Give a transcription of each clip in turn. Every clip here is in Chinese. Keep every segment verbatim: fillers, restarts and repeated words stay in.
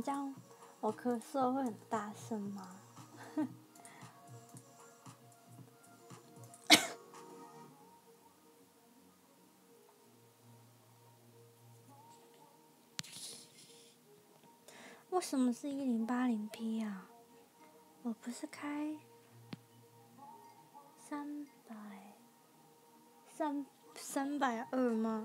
你这样我咳嗽会很大声吗？为什么是一零八零 P 啊？我不是开三百三三百二吗？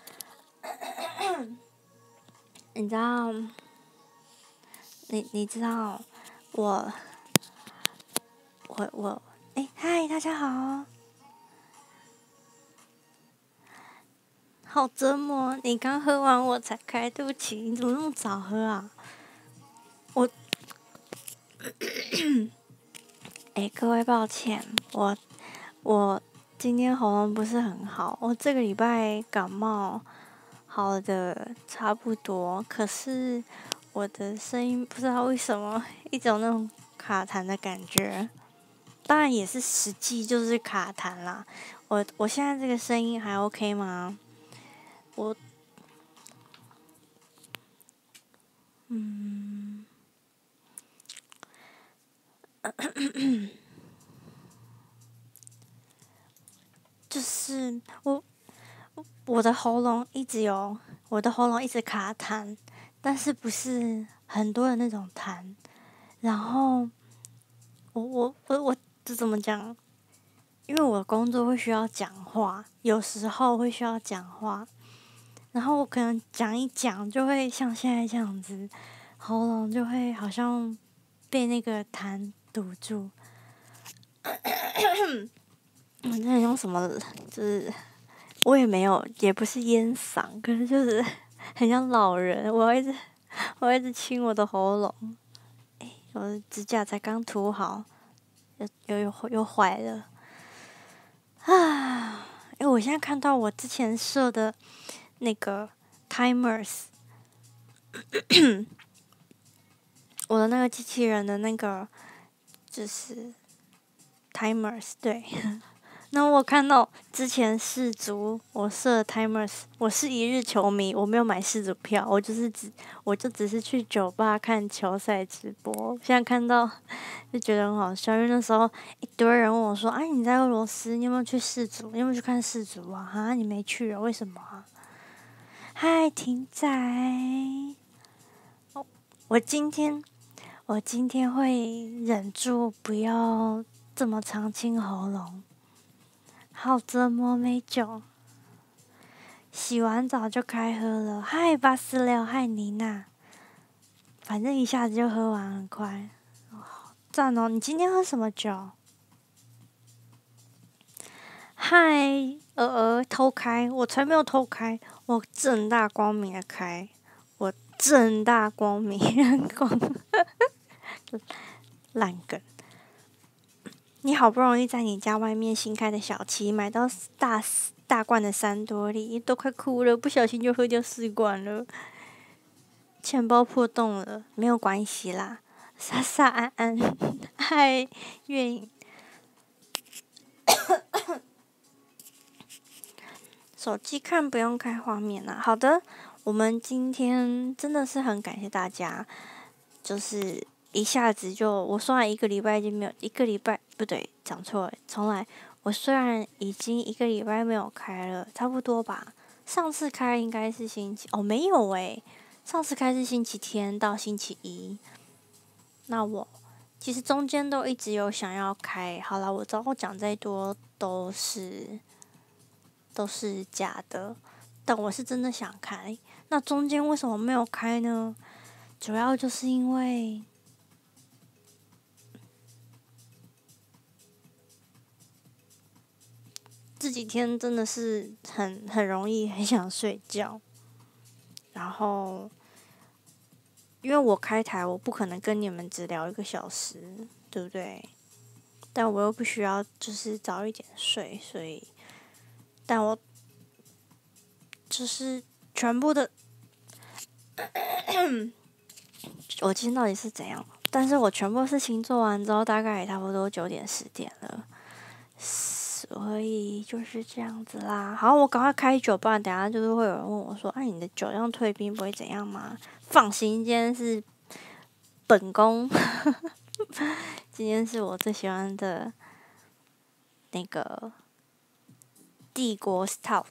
你知道？你你知道我我我哎嗨，大家好，好折磨！你刚喝完我才开，对不起，你怎么那么早喝啊？我哎，各位抱歉，我我今天喉咙不是很好，我这个礼拜感冒好的差不多，可是我的声音不知道为什么一直有那种卡痰的感觉，当然也是实际就是卡痰啦。我我现在这个声音还 OK 吗？我嗯。就是我我的喉咙一直有，我的喉咙一直卡痰，但是不是很多的那种痰。然后我我我我这怎么讲？因为我的工作会需要讲话，有时候会需要讲话，然后我可能讲一讲就会像现在这样子，喉咙就会好像被那个痰堵住。我在用什么？就是我也没有，也不是烟嗓，可是就是很像老人。我要一直，我要一直亲我的喉咙。哎，我的指甲才刚涂好，又又又又坏了啊！哎，我现在看到我之前设的那个 timers，我的那个机器人的那个就是 timers，对。那我看到之前世足我设 timers， 我是一日球迷，我没有买世足票，我就是只我就只是去酒吧看球赛直播。现在看到就觉得很好笑，因为那时候一堆人问我说：“哎、啊，你在俄罗斯，你有没有去世足？你有没有去看世足啊？啊，你没去啊？为什么啊？”嗨，婷仔，哦，我今天我今天会忍住不要这么常清喉咙。好折磨美酒，洗完澡就开喝了。嗨，巴斯廖，嗨，妮娜，反正一下子就喝完，很快。赞哦！你今天喝什么酒？嗨，鹅鹅偷开，我才没有偷开，我正大光明的开，我正大光明光烂梗。你好不容易在你家外面新开的小七买到大大罐的三多利，都快哭了，不小心就喝掉四罐了。钱包破洞了，没有关系啦。莎莎安安，嗨，月影，手机看不用开画面啦。好的，我们今天真的是很感谢大家，就是一下子就我虽然一个礼拜已经没有一个礼拜不对，讲错了，重来。我虽然已经一个礼拜没有开了，差不多吧。上次开应该是星期哦，没有诶、上次开是星期天到星期一。那我其实中间都一直有想要开，好啦，我知道我讲再多都是都是假的，但我是真的想开。那中间为什么没有开呢？主要就是因为这几天真的是很很容易很想睡觉，然后因为我开台，我不可能跟你们只聊一个小时，对不对？但我又不需要就是早一点睡，所以，但我就是全部的，我今天到底是怎样？但是我全部事情做完之后，大概也差不多九点十点了，所以就是这样子啦。好，我赶快开酒，不然等下就是会有人问我说：“哎、啊，你的酒量退冰不会怎样吗？”放心，今天是本宫，今天是我最喜欢的那个帝国 Stout。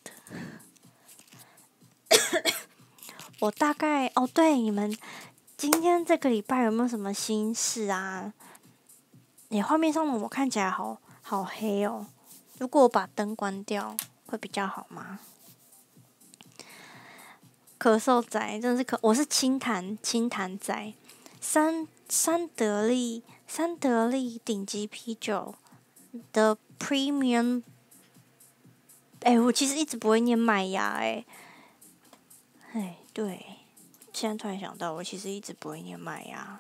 我大概哦，对，你们今天这个礼拜有没有什么心事啊？你画面上的我看起来好好黑哦，如果我把灯关掉会比较好吗？咳嗽仔真的是咳，我是清痰清痰仔，三三得利三得利顶级啤酒的 Premium， 哎、欸，我其实一直不会念麦芽、欸，哎，哎，对，现在突然想到，我其实一直不会念麦芽。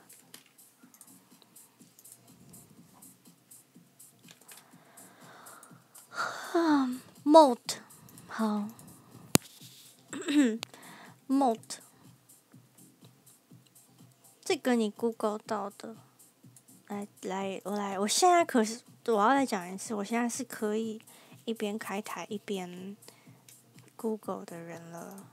啊 ，Malt， 好，Malt， 这个你 Google 到的，来来，我来，我现在可是我要再讲一次，我现在是可以一边开台一边 Google 的人了。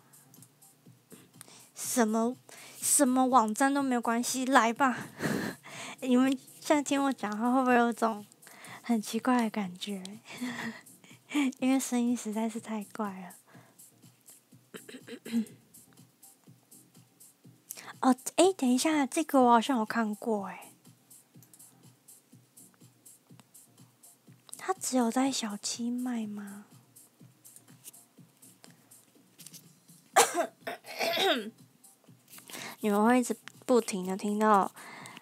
什么什么网站都没有关系，来吧！你们现在听我讲话，会不会有种很奇怪的感觉？因为声音实在是太怪了。哦，哎，等一下，这个我好像有看过，哎，它只有在小七卖吗？你们会一直不停的听到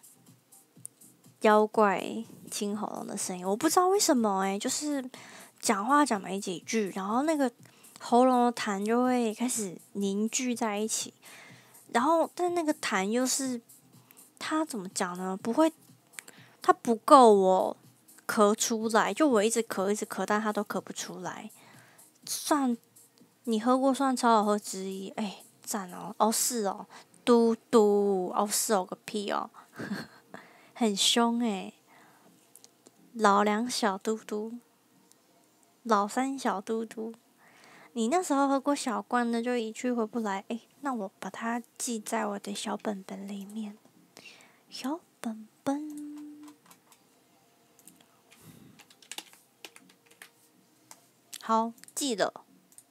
妖怪清喉咙的声音，我不知道为什么哎、欸，就是讲话讲没几句，然后那个喉咙的痰就会开始凝聚在一起，然后但那个痰又是它怎么讲呢？不会，它不够我咳出来，就我一直咳一直咳，但它都咳不出来。算你喝过算超好喝之一，哎、欸，赞哦！哦是哦，嘟嘟哦是哦个屁哦，很凶哎、欸。老两小嘟嘟，老三小嘟嘟。你那时候喝过小罐的，就一去回不来。哎，那我把它记在我的小本本里面。小本本，好记了。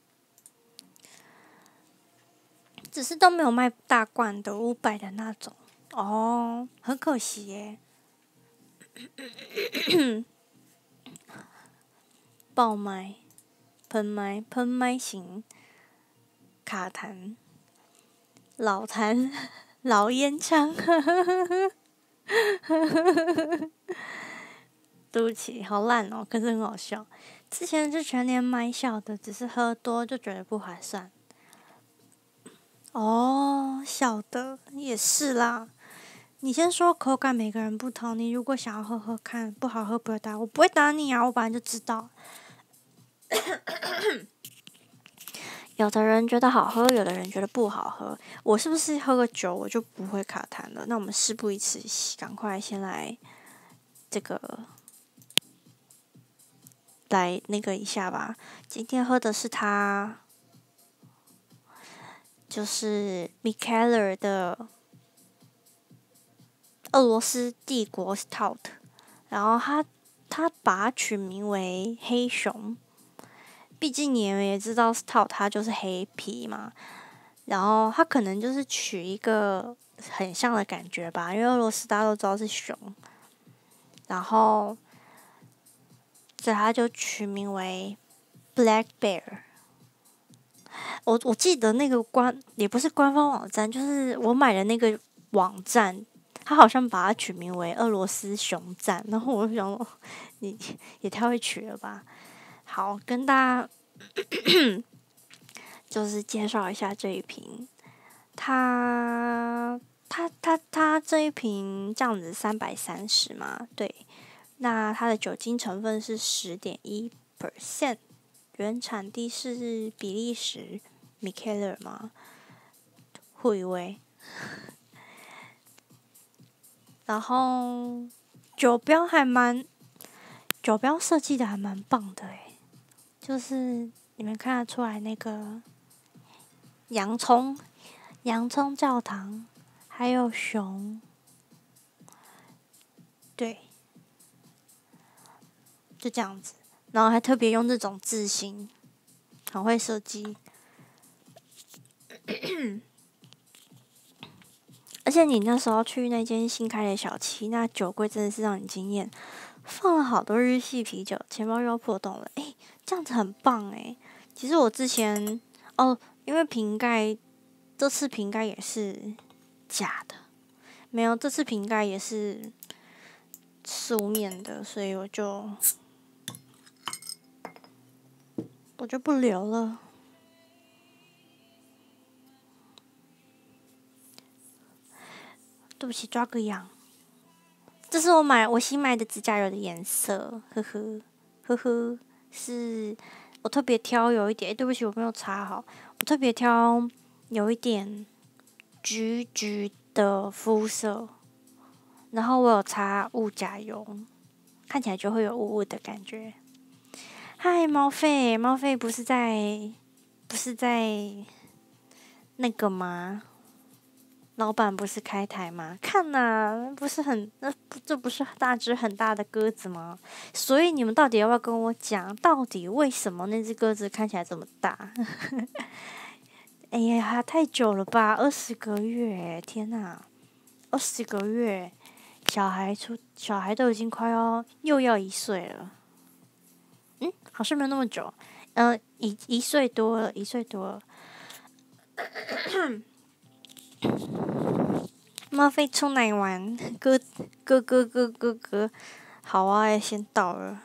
只是都没有卖大罐的五百的那种哦，很可惜耶。爆麦、喷麦、喷麦型卡痰、老痰、老烟枪，对不起，好烂哦，可是很好笑。之前是全年买小的，只是喝多就觉得不划算。哦，小的也是啦。你先说口感，每个人不同。你如果想要喝喝看，不好喝不要打，我不会打你啊，我本来就知道。有的人觉得好喝，有的人觉得不好喝。我是不是喝个酒我就不会卡痰了？那我们事不宜迟，赶快先来这个来那个一下吧。今天喝的是它，就是 Mikkeller 的俄罗斯帝国 Stout， 然后它它把它取名为黑熊。毕竟你们也知道 Stout 它就是黑啤嘛，然后它可能就是取一个很像的感觉吧，因为俄罗斯大家都知道是熊，然后所以它就取名为 Black Bear。我我记得那个官也不是官方网站，就是我买的那个网站，它好像把它取名为俄罗斯熊站，然后我就想说，你也太会取了吧。好，跟大家就是介绍一下这一瓶，它它它它这一瓶这样子三百三十嘛，对，那它的酒精成分是十点一 percent， 原产地是比利时 Mikkeller 吗？互以为，然后酒标还蛮，酒标设计的还蛮棒的诶，就是你们看得出来那个洋葱，洋葱教堂，还有熊， 对，就这样子，然后还特别用这种字型，很会设计。而且你那时候去那间新开的小七，那酒柜真的是让你惊艳，放了好多日系啤酒，钱包又要破洞了，诶，这样子很棒诶。其实我之前哦，因为瓶盖，这次瓶盖也是假的，没有，这次瓶盖也是素面的，所以我就我就不留了。对不起，抓个痒。这是我买我新买的指甲油的颜色，呵呵呵呵，是我特别挑有一点，欸、对不起，我没有擦好，我特别挑有一点橘橘的肤色，然后我有擦雾甲油，看起来就会有雾雾的感觉。嗨，猫肺，猫肺不是在不是在那个吗？老板不是开台吗？看呐、啊，不是很那不这不是大只很大的鸽子吗？所以你们到底要不要跟我讲，到底为什么那只鸽子看起来这么大？哎呀，太久了吧，二十个月，天哪，二十个月，小孩出小孩都已经快要又要一岁了，嗯，好像没有那么久，嗯、呃，一一岁多了，一岁多了。猫飞出来玩，哥哥哥哥哥哥，好啊，先到了。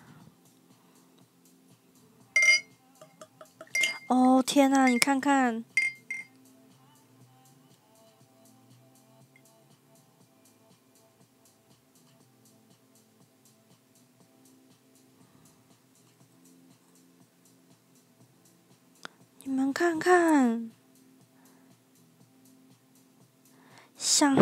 哦天哪，你看看，你们看看，想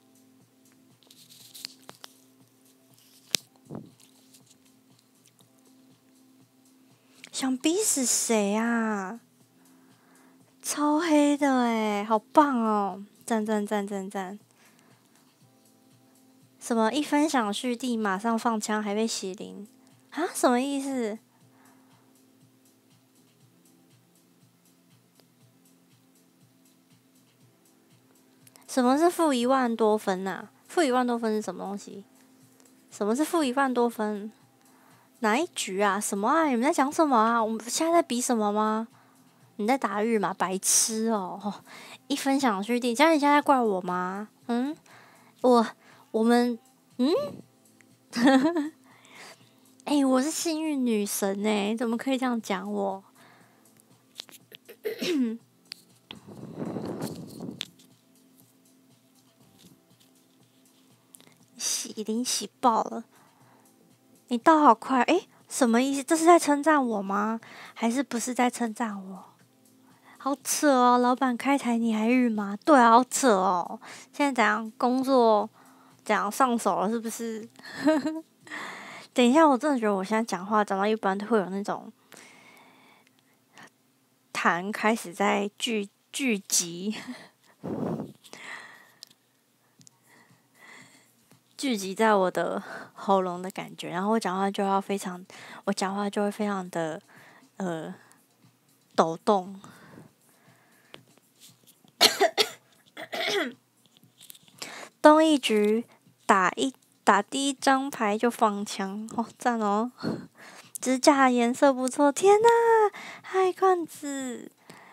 想逼死谁啊？超黑的诶，好棒哦！赞赞赞赞赞！什么一分享续地马上放枪，还被洗零啊？什么意思？什么是负一万多分啊？负一万多分是什么东西？什么是负一万多分？哪一局啊？什么啊？你们在讲什么啊？我们现在在比什么吗？你在打日吗？白痴哦！哦一分享续地，这样你现在怪我吗？嗯，我我们嗯，哎、欸，我是幸运女神哎、欸，怎么可以这样讲我？洗已经洗爆了，你倒好快哎、欸，什么意思？这是在称赞我吗？还是不是在称赞我？好扯哦！老板开台你还日吗？对啊，好扯哦！现在怎样工作怎样上手了？是不是？等一下，我真的觉得我现在讲话讲到一半都会有那种痰开始在聚聚集，聚集在我的喉咙的感觉，然后我讲话就要非常，我讲话就会非常的呃抖动。东一局打一打第一张牌就放枪，哦赞哦！指甲颜色不错，天哪！嗨罐子，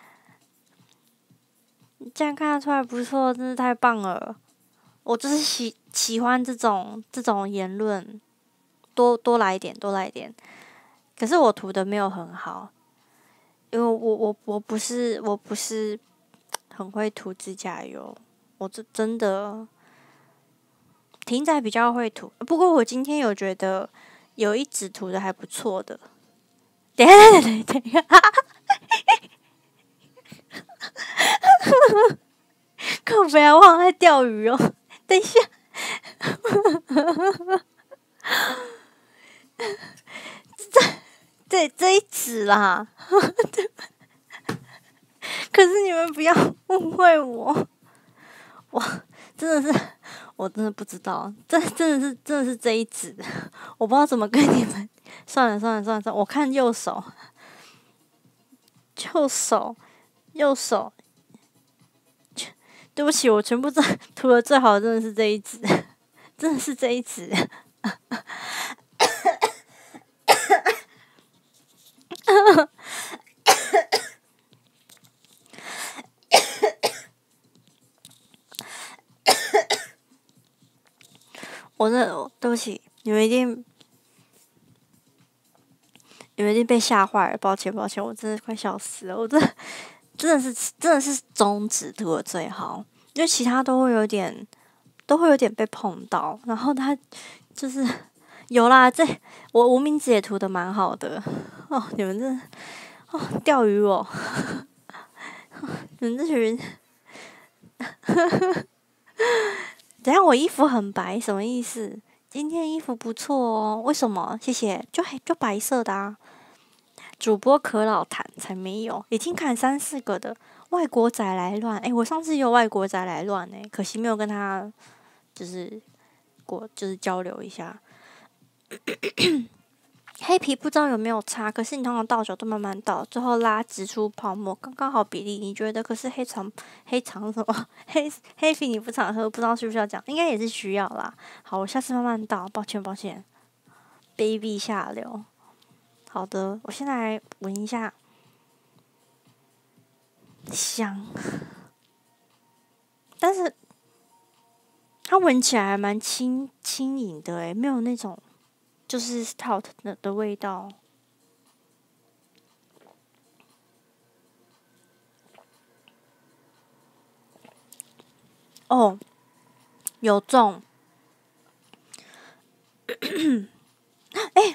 你这样看得出来不错，真是太棒了！我就是喜喜欢这种这种言论，多多来一点，多来一点。可是我涂的没有很好，因为我我我不是我不是很会涂指甲油，我这真的。婷仔比较会涂，不过我今天有觉得有一指涂的还不错的。等一下，等一下，等一下，靠北啊！我好像在钓鱼哦。等一下，这这这一指啦。可是你们不要误会我，我真的是。 我真的不知道，这真的是真的是这一指，我不知道怎么跟你们。算了算了算了算了，我看右手，右手，右手。对不起，我全部这涂的最好的真的是这一指，真的是这一指。我那对不起，你们一定，你们一定被吓坏了，抱歉抱歉，我真的快笑死了，我真的真的是真的是中指涂的最好，因为其他都会有点都会有点被碰到，然后他就是有啦，这我无名指也涂的蛮好的哦，你们这哦钓鱼我，你们这群人。等下我衣服很白，什么意思？今天衣服不错哦，为什么？谢谢，就就白色的啊。主播可老谈才没有，已经砍三四个的外国仔来乱。诶，我上次有外国仔来乱诶，可惜没有跟他就是过就是交流一下。黑皮不知道有没有差，可是你通常倒酒都慢慢倒，最后拉直出泡沫，刚刚好比例。你觉得？可是黑长黑长什么黑黑皮你不常喝，不知道需不需要讲？应该也是需要啦。好，我下次慢慢倒，抱歉抱歉，baby 下流。好的，我先来闻一下，香，但是它闻起来还蛮轻轻盈的诶，没有那种就是 stout 的的味道。哦，有中，哎，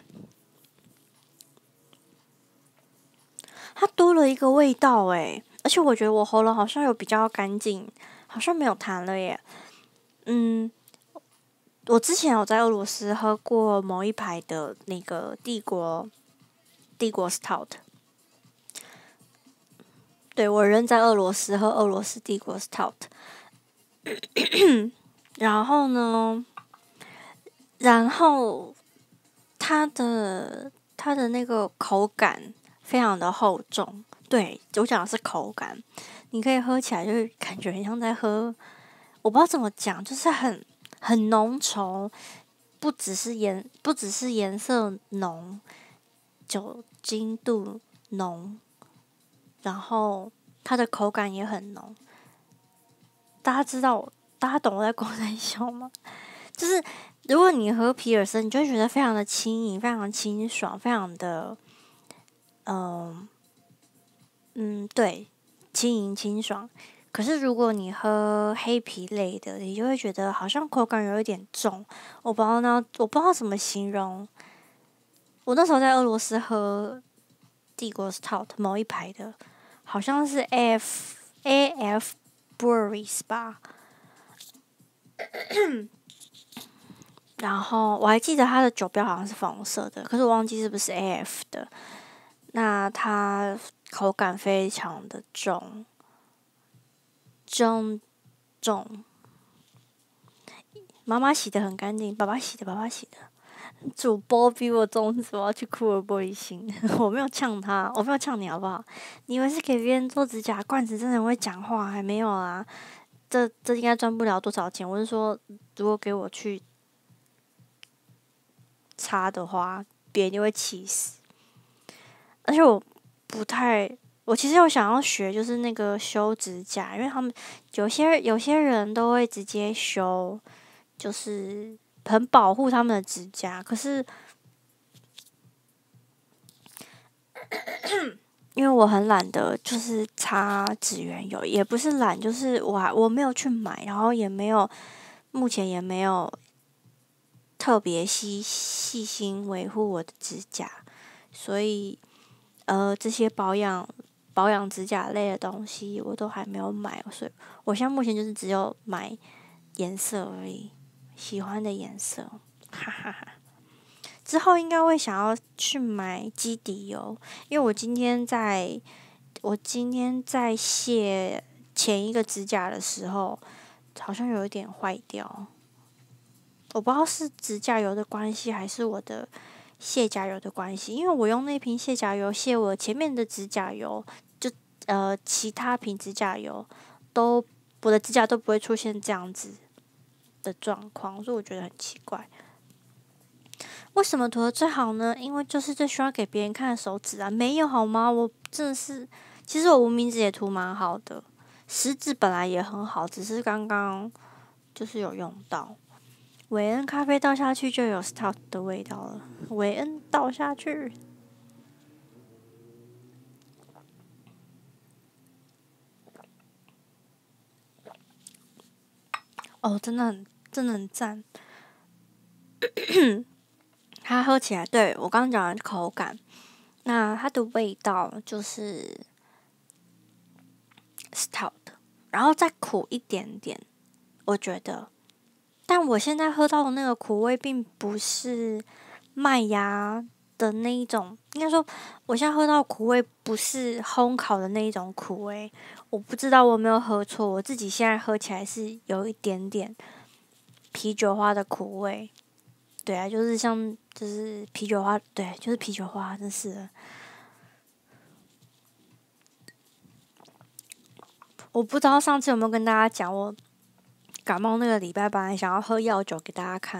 它多了一个味道哎，而且我觉得我喉咙好像有比较干净，好像没有痰了耶。嗯，我之前有在俄罗斯喝过某一排的那个帝国帝国 stout，对我人在俄罗斯喝俄罗斯帝国 stout，然后呢，然后它的它的那个口感非常的厚重，对我讲的是口感，你可以喝起来就是感觉很像在喝，我不知道怎么讲，就是很很浓稠，不只是颜不只是颜色浓，酒精度浓，然后它的口感也很浓。大家知道我，大家懂我在公在笑吗？就是如果你喝皮尔森，你就会觉得非常的轻盈，非常的清爽，非常的，嗯嗯，对，轻盈清爽。可是如果你喝黑啤类的，你就会觉得好像口感有一点重。我不知道那我不知道怎么形容。我那时候在俄罗斯喝帝国 Stout 某一排的，好像是 A F A F Breweries 吧。然后我还记得它的酒标好像是粉红色的，可是我忘记是不是 A F 的。那它口感非常的重，重重。妈妈洗的很干净，爸爸洗的，爸爸洗的。主播比我重视，我要去哭了玻璃心。我没有呛他，我没有呛你好不好？你以为是给别人做指甲？罐子真的很会讲话，还没有啊。这这应该赚不了多少钱。我是说，如果给我去擦的话，别人就会气死。而且我不太，我其实有想要学，就是那个修指甲，因为他们有些有些人都会直接修，就是很保护他们的指甲。可是因为我很懒得，就是擦指缘油，也不是懒，就是我还我没有去买，然后也没有，目前也没有特别细细心维护我的指甲，所以呃这些保养保养指甲类的东西我都还没有买，所以我现在目前就是只有买颜色而已，喜欢的颜色，哈哈哈。之后应该会想要去买基底油，因为我今天在，我今天在卸前一个指甲的时候，好像有一点坏掉， 我不知道是指甲油的关系还是我的卸甲油的关系，因为我用那瓶卸甲油卸我前面的指甲油，就呃其他瓶指甲油都我的指甲都不会出现这样子的状况，所以我觉得很奇怪。为什么涂的最好呢？因为就是最需要给别人看的手指啊，没有好吗？我真的是，其实我无名指也涂蛮好的，食指本来也很好，只是刚刚就是有用到。韦恩咖啡倒下去就有 stout 的味道了，韦恩倒下去。哦，真的很，真的很赞。它喝起来，对，我刚刚讲的口感，那它的味道就是 stout，然后再苦一点点，我觉得。但我现在喝到的那个苦味，并不是麦芽的那一种，应该说，我现在喝到苦味不是烘烤的那一种苦味。我不知道我有没有喝错，我自己现在喝起来是有一点点啤酒花的苦味。对啊，就是像就是啤酒花，对，就是啤酒花，真是的。我不知道上次有没有跟大家讲，我感冒那个礼拜本来想要喝药酒给大家看。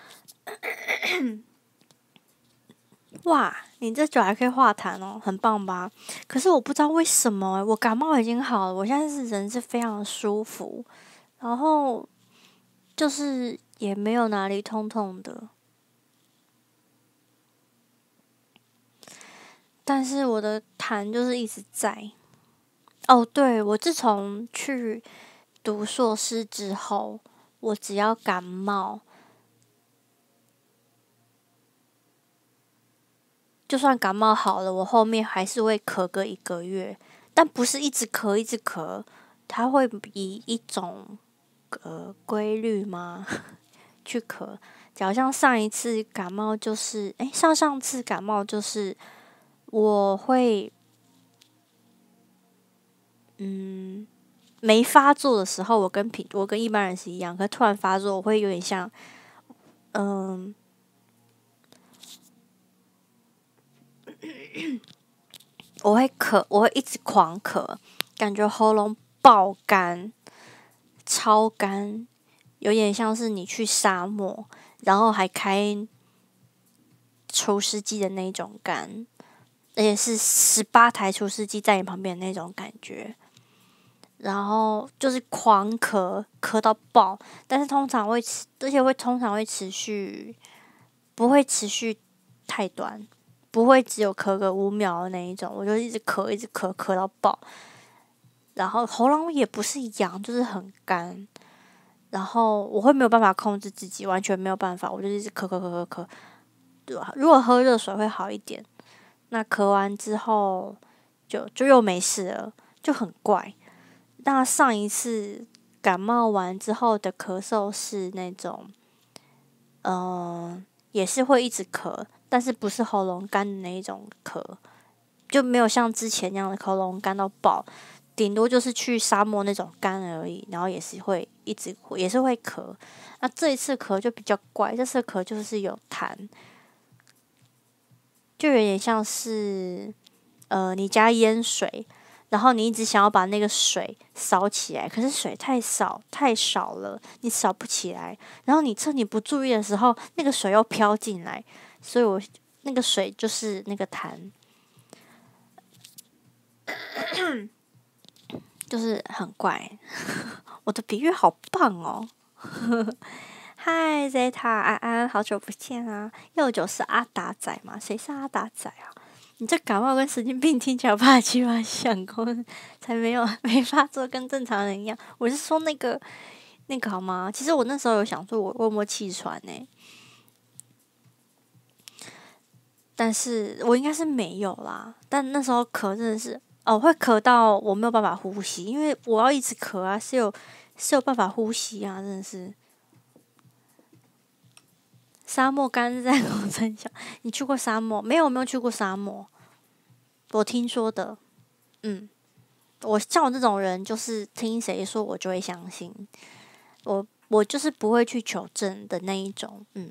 哇，你这酒还可以化痰哦，很棒吧？可是我不知道为什么、欸，我感冒已经好了，我现在是人是非常的舒服，然后就是也没有哪里痛痛的，但是我的痰就是一直在。哦，对，我自从去读硕士之后，我只要感冒，就算感冒好了，我后面还是会咳个一个月，但不是一直咳一直咳，它会以一种呃规律吗去咳？就好像上一次感冒就是，诶，上上次感冒就是我会嗯没发作的时候，我跟平我跟一般人是一样，可突然发作，我会有点像嗯。我会咳，我会一直狂咳，感觉喉咙爆干，超干，有点像是你去沙漠，然后还开除湿机的那种干，而且是十八台除湿机在你旁边的那种感觉。然后就是狂咳，咳到爆，但是通常会持，而且会通常会持续，不会持续太短，不会只有咳个五秒的那一种，我就一直咳，一直咳，咳到爆。然后喉咙也不是痒，就是很干。然后我会没有办法控制自己，完全没有办法，我就一直咳咳咳咳咳。对吧？如果喝热水会好一点，那咳完之后就就又没事了，就很怪。那上一次感冒完之后的咳嗽是那种，嗯、呃也是会一直咳，但是不是喉咙干的那一种咳，就没有像之前那样的喉咙干到爆，顶多就是去沙漠那种干而已，然后也是会一直也是会咳。那这一次咳就比较怪，这次咳就是有痰，就有点像是呃你加淹水，然后你一直想要把那个水扫起来，可是水太少太少了，你扫不起来。然后你趁你不注意的时候，那个水又飘进来，所以我那个水就是那个痰，就是很怪。我的比喻好棒哦！嗨，Zeta 安安，好久不见啊！又九是阿达仔吗？谁是阿达仔啊？你这感冒跟神经病听起来怕七八像，公才没有没发作，跟正常人一样。我是说那个那个好吗？其实我那时候有想说我，我有没有气喘呢、但是我应该是没有啦。但那时候咳真的是，哦，会咳到我没有办法呼吸，因为我要一直咳啊，是有是有办法呼吸啊，真的是。沙漠干在口真小，你去过沙漠？没有，没有去过沙漠。我听说的，我像我这种人，就是听谁说我就会相信。我我就是不会去求证的那一种，嗯。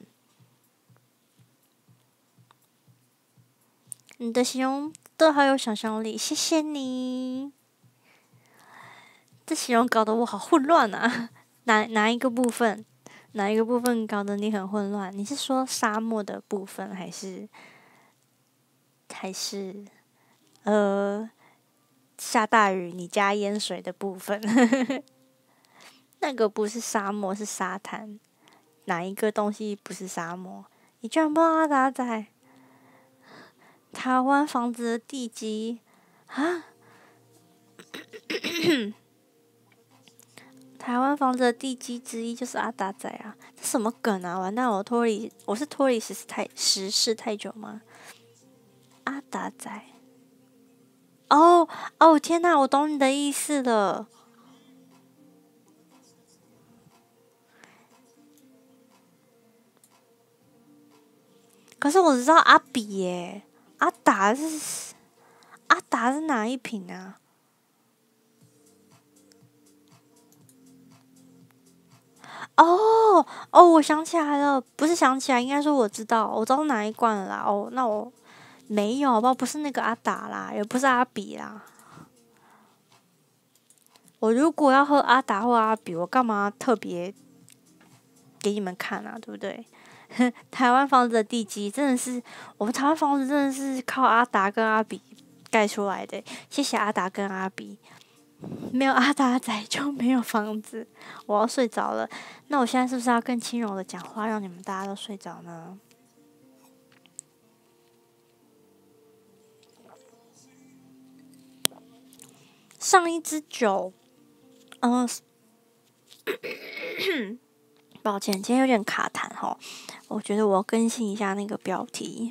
你的形容都好有想象力，谢谢你。这形容搞得我好混乱啊！哪哪一个部分？哪一个部分搞得你很混乱？你是说沙漠的部分，还是还是呃下大雨你家淹水的部分？那个不是沙漠，是沙滩。哪一个东西不是沙漠？你居然不知道阿达仔？台湾房子的地基啊？台湾房子的地基之一就是阿达仔啊！这什么梗啊？完蛋，我脱离我是脱离时事太时事太久吗？阿达仔，哦哦天哪，我懂你的意思了。可是我知道阿比耶，阿达是阿达是哪一品啊？哦哦，我想起来了，不是想起来，应该说我知道，我知道哪一罐了啦。哦，那我没有，好不好？不是那个阿达啦，也不是阿比啦。我如果要喝阿达或阿比，我干嘛特别给你们看啊？对不对？台湾房子的地基真的是，我们台湾房子真的是靠阿达跟阿比盖出来的。谢谢阿达跟阿比，没有阿达仔就没有房子。我要睡着了，那我现在是不是要更轻柔的讲话，让你们大家都睡着呢？上一支酒，嗯、呃，抱歉，今天有点卡痰哈。我觉得我要更新一下那个标题。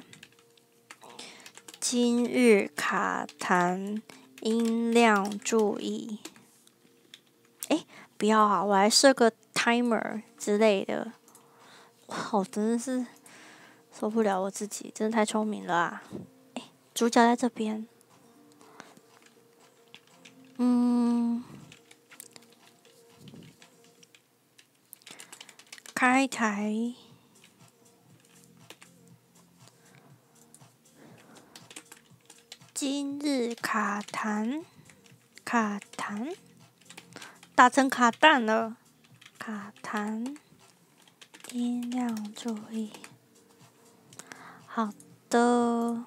今日卡痰，音量注意。哎，不要啊，我来设个 timer 之类的。哇，我真的是受不了我自己，真的太聪明了啊！哎，主角在这边。嗯，开台。今日卡痰，卡痰，打成卡蛋了。卡痰，音量注意。好的。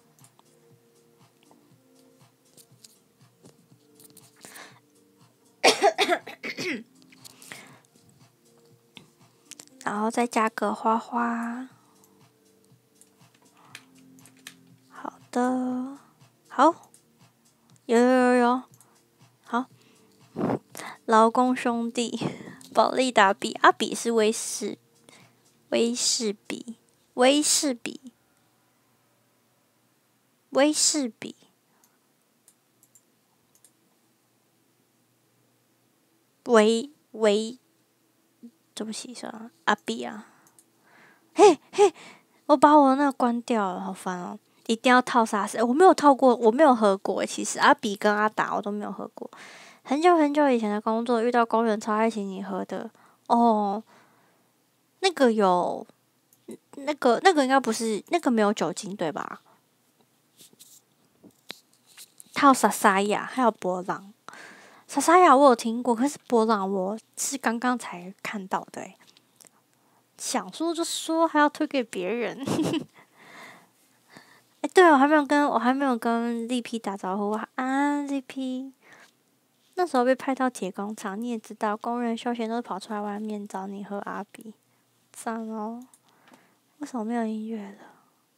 然后再加个花花。好的，好，有有有有，好。劳工兄弟，保利达比，阿比是威士，威士比，威士比，威士比，威威，对不起，算了，阿比啊，嘿嘿，我把我那个关掉了，好烦哦！一定要套沙士，我没有套过，我没有喝过。其实阿比跟阿达我都没有喝过。很久很久以前的工作，遇到工人超爱请你喝的哦。那个有，那个那个应该不是，那个没有酒精对吧？还有莎莎雅，还有波浪。莎莎雅我有听过，可是波浪我是刚刚才看到的诶。想说就说，还要推给别人。哎，对了，我还没有跟我还没有跟 Z P 打招呼啊，Z P。那时候被派到铁工厂，你也知道，工人休闲都跑出来外面找你喝阿比，赞哦。为什么没有音乐了？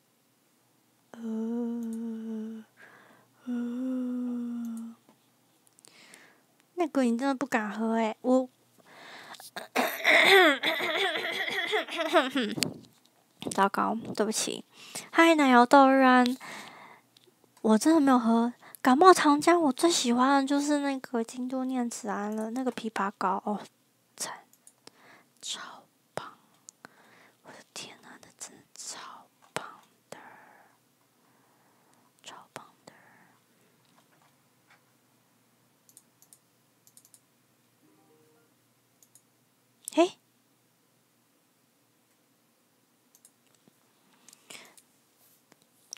呃呃，那个你真的不敢喝诶、我。糟糕，对不起。嗨，奶油豆软，我真的没有喝。感冒糖浆，我最喜欢的就是那个京都念慈庵了，那个枇杷膏哦，赞，超棒！我的天哪，那真的超棒的，超棒的。嘿，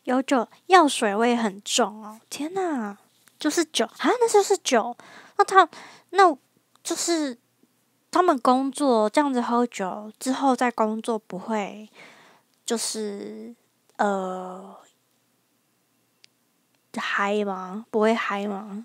有酒，药水味很重哦。天哪，就是酒啊，那就是酒。那他那就是他们工作这样子喝酒之后再工作，不会就是呃嗨吗？不会嗨吗？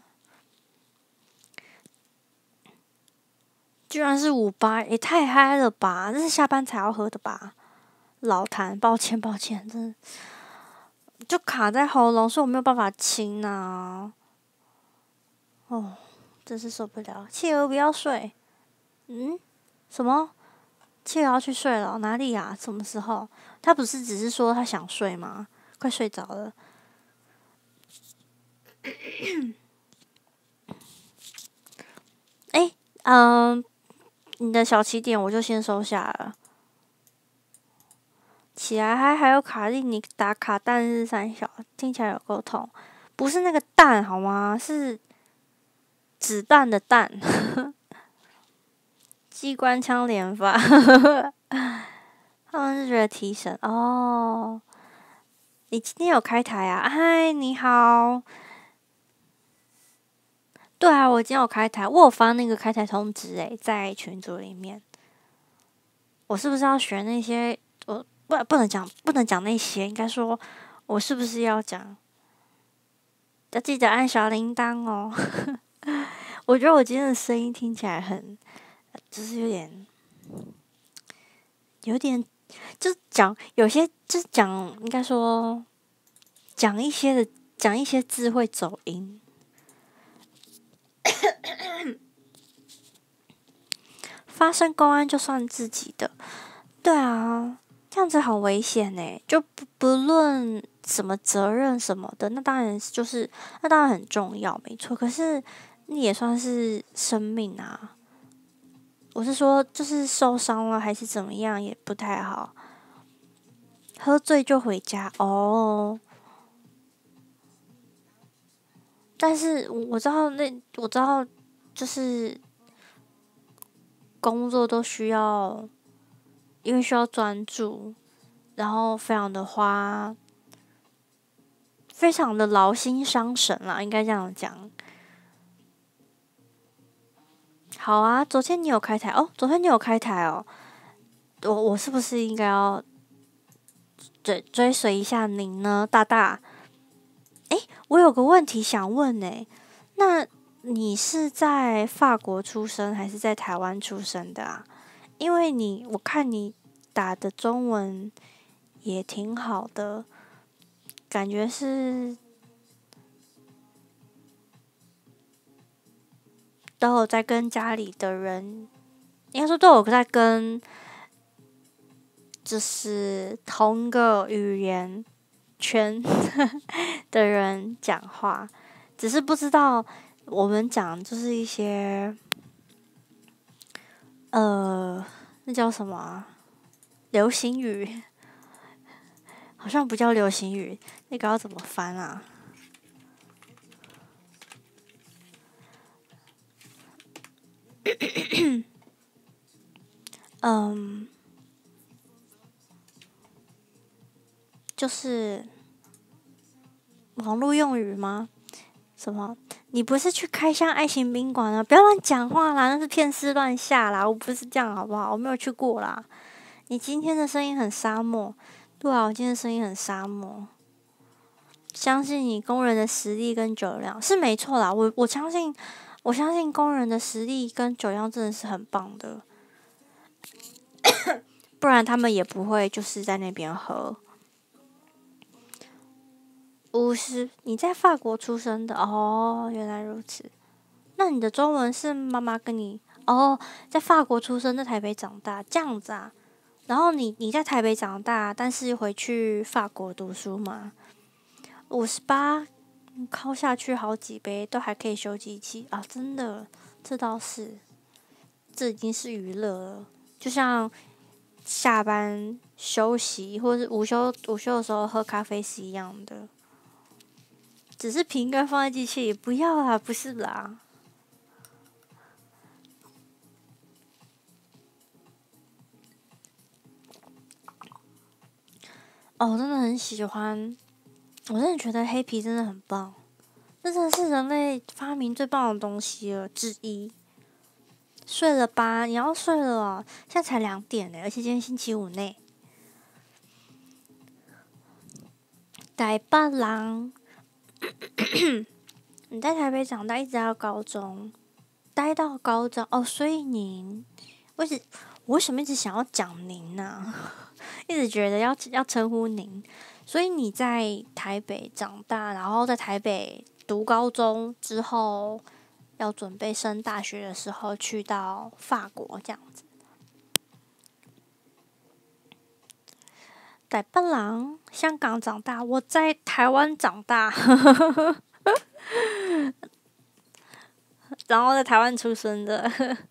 居然是五八，也太嗨了吧！这是下班才要喝的吧？老谭，抱歉抱歉，真的就卡在喉咙，所以我没有办法清啊。哦，真是受不了！企鹅不要睡。嗯？什么？企鹅要去睡了？哪里呀、啊？什么时候？他不是只是说他想睡吗？快睡着了。哎、嗯，你的小起点我就先收下了。起来还还有卡利尼打卡蛋日三小，听起来有够痛。不是那个蛋好吗？是子弹的弹。机关枪连发。他们是觉得提神哦。你今天有开台啊？嗨，你好。对啊，我今天有开台，我有发那个开台通知诶，在群组里面。我是不是要学那些？我不不能讲，不能讲那些，应该说，我是不是要讲？要记得按小铃铛哦。我觉得我今天的声音听起来很，就是有点，有点，就是讲有些，就是讲，应该说讲一些的，讲一些字会走音。发生公安就算自己的，对啊，这样子很危险呢。就不不论什么责任什么的，那当然就是那当然很重要，没错。可是你也算是生命啊。我是说，就是受伤了还是怎么样，也不太好。喝醉就回家哦。但是我知道那我知道，就是工作都需要，因为需要专注，然后非常的花，非常的劳心伤神啦，应该这样讲。好啊，昨天你有开台哦，昨天你有开台哦，我我是不是应该要追追随一下您呢，大大？诶，我有个问题想问呢，那你是在法国出生还是在台湾出生的啊？因为你我看你打的中文也挺好的，感觉是都有在跟家里的人，应该说都有在跟就是同个语言圈的人讲话，只是不知道我们讲就是一些呃，那叫什么啊流行语，好像不叫流行语，那个要怎么翻啊？嗯，就是网络用语吗？什么？你不是去开箱爱情宾馆啊？不要乱讲话啦，那是骗尸乱下啦！我不是这样，好不好？我没有去过啦。你今天的声音很沙漠，对啊，我今天的声音很沙漠。相信你工人的实力跟酒量是没错啦，我我相信，我相信工人的实力跟酒量真的是很棒的，不然他们也不会就是在那边喝。五十，你在法国出生的哦，原来如此。那你的中文是妈妈跟你哦，在法国出生，在台北长大，这样子啊？然后你你在台北长大，但是回去法国读书嘛？五十八，敲下去好几杯，都还可以修机器啊！真的，这倒是，这已经是娱乐了，就像下班休息或是午休午休的时候喝咖啡是一样的。只是瓶盖放在机器里，不要啦，不是啦。哦，我真的很喜欢我真的觉得黑皮真的很棒，这真的是人类发明最棒的东西了之一。睡了吧，你要睡了哦，现在才两点呢，而且今天星期五呢。台北人，你在台北长大，一直到高中，待到高中哦，所以您，为什我为什么一直想要讲您呢、啊？一直觉得要要称呼您，所以你在台北长大，然后在台北读高中之后，要准备升大学的时候，去到法国这样子。台北人，香港长大，我在台湾长大，然后在台湾出生的。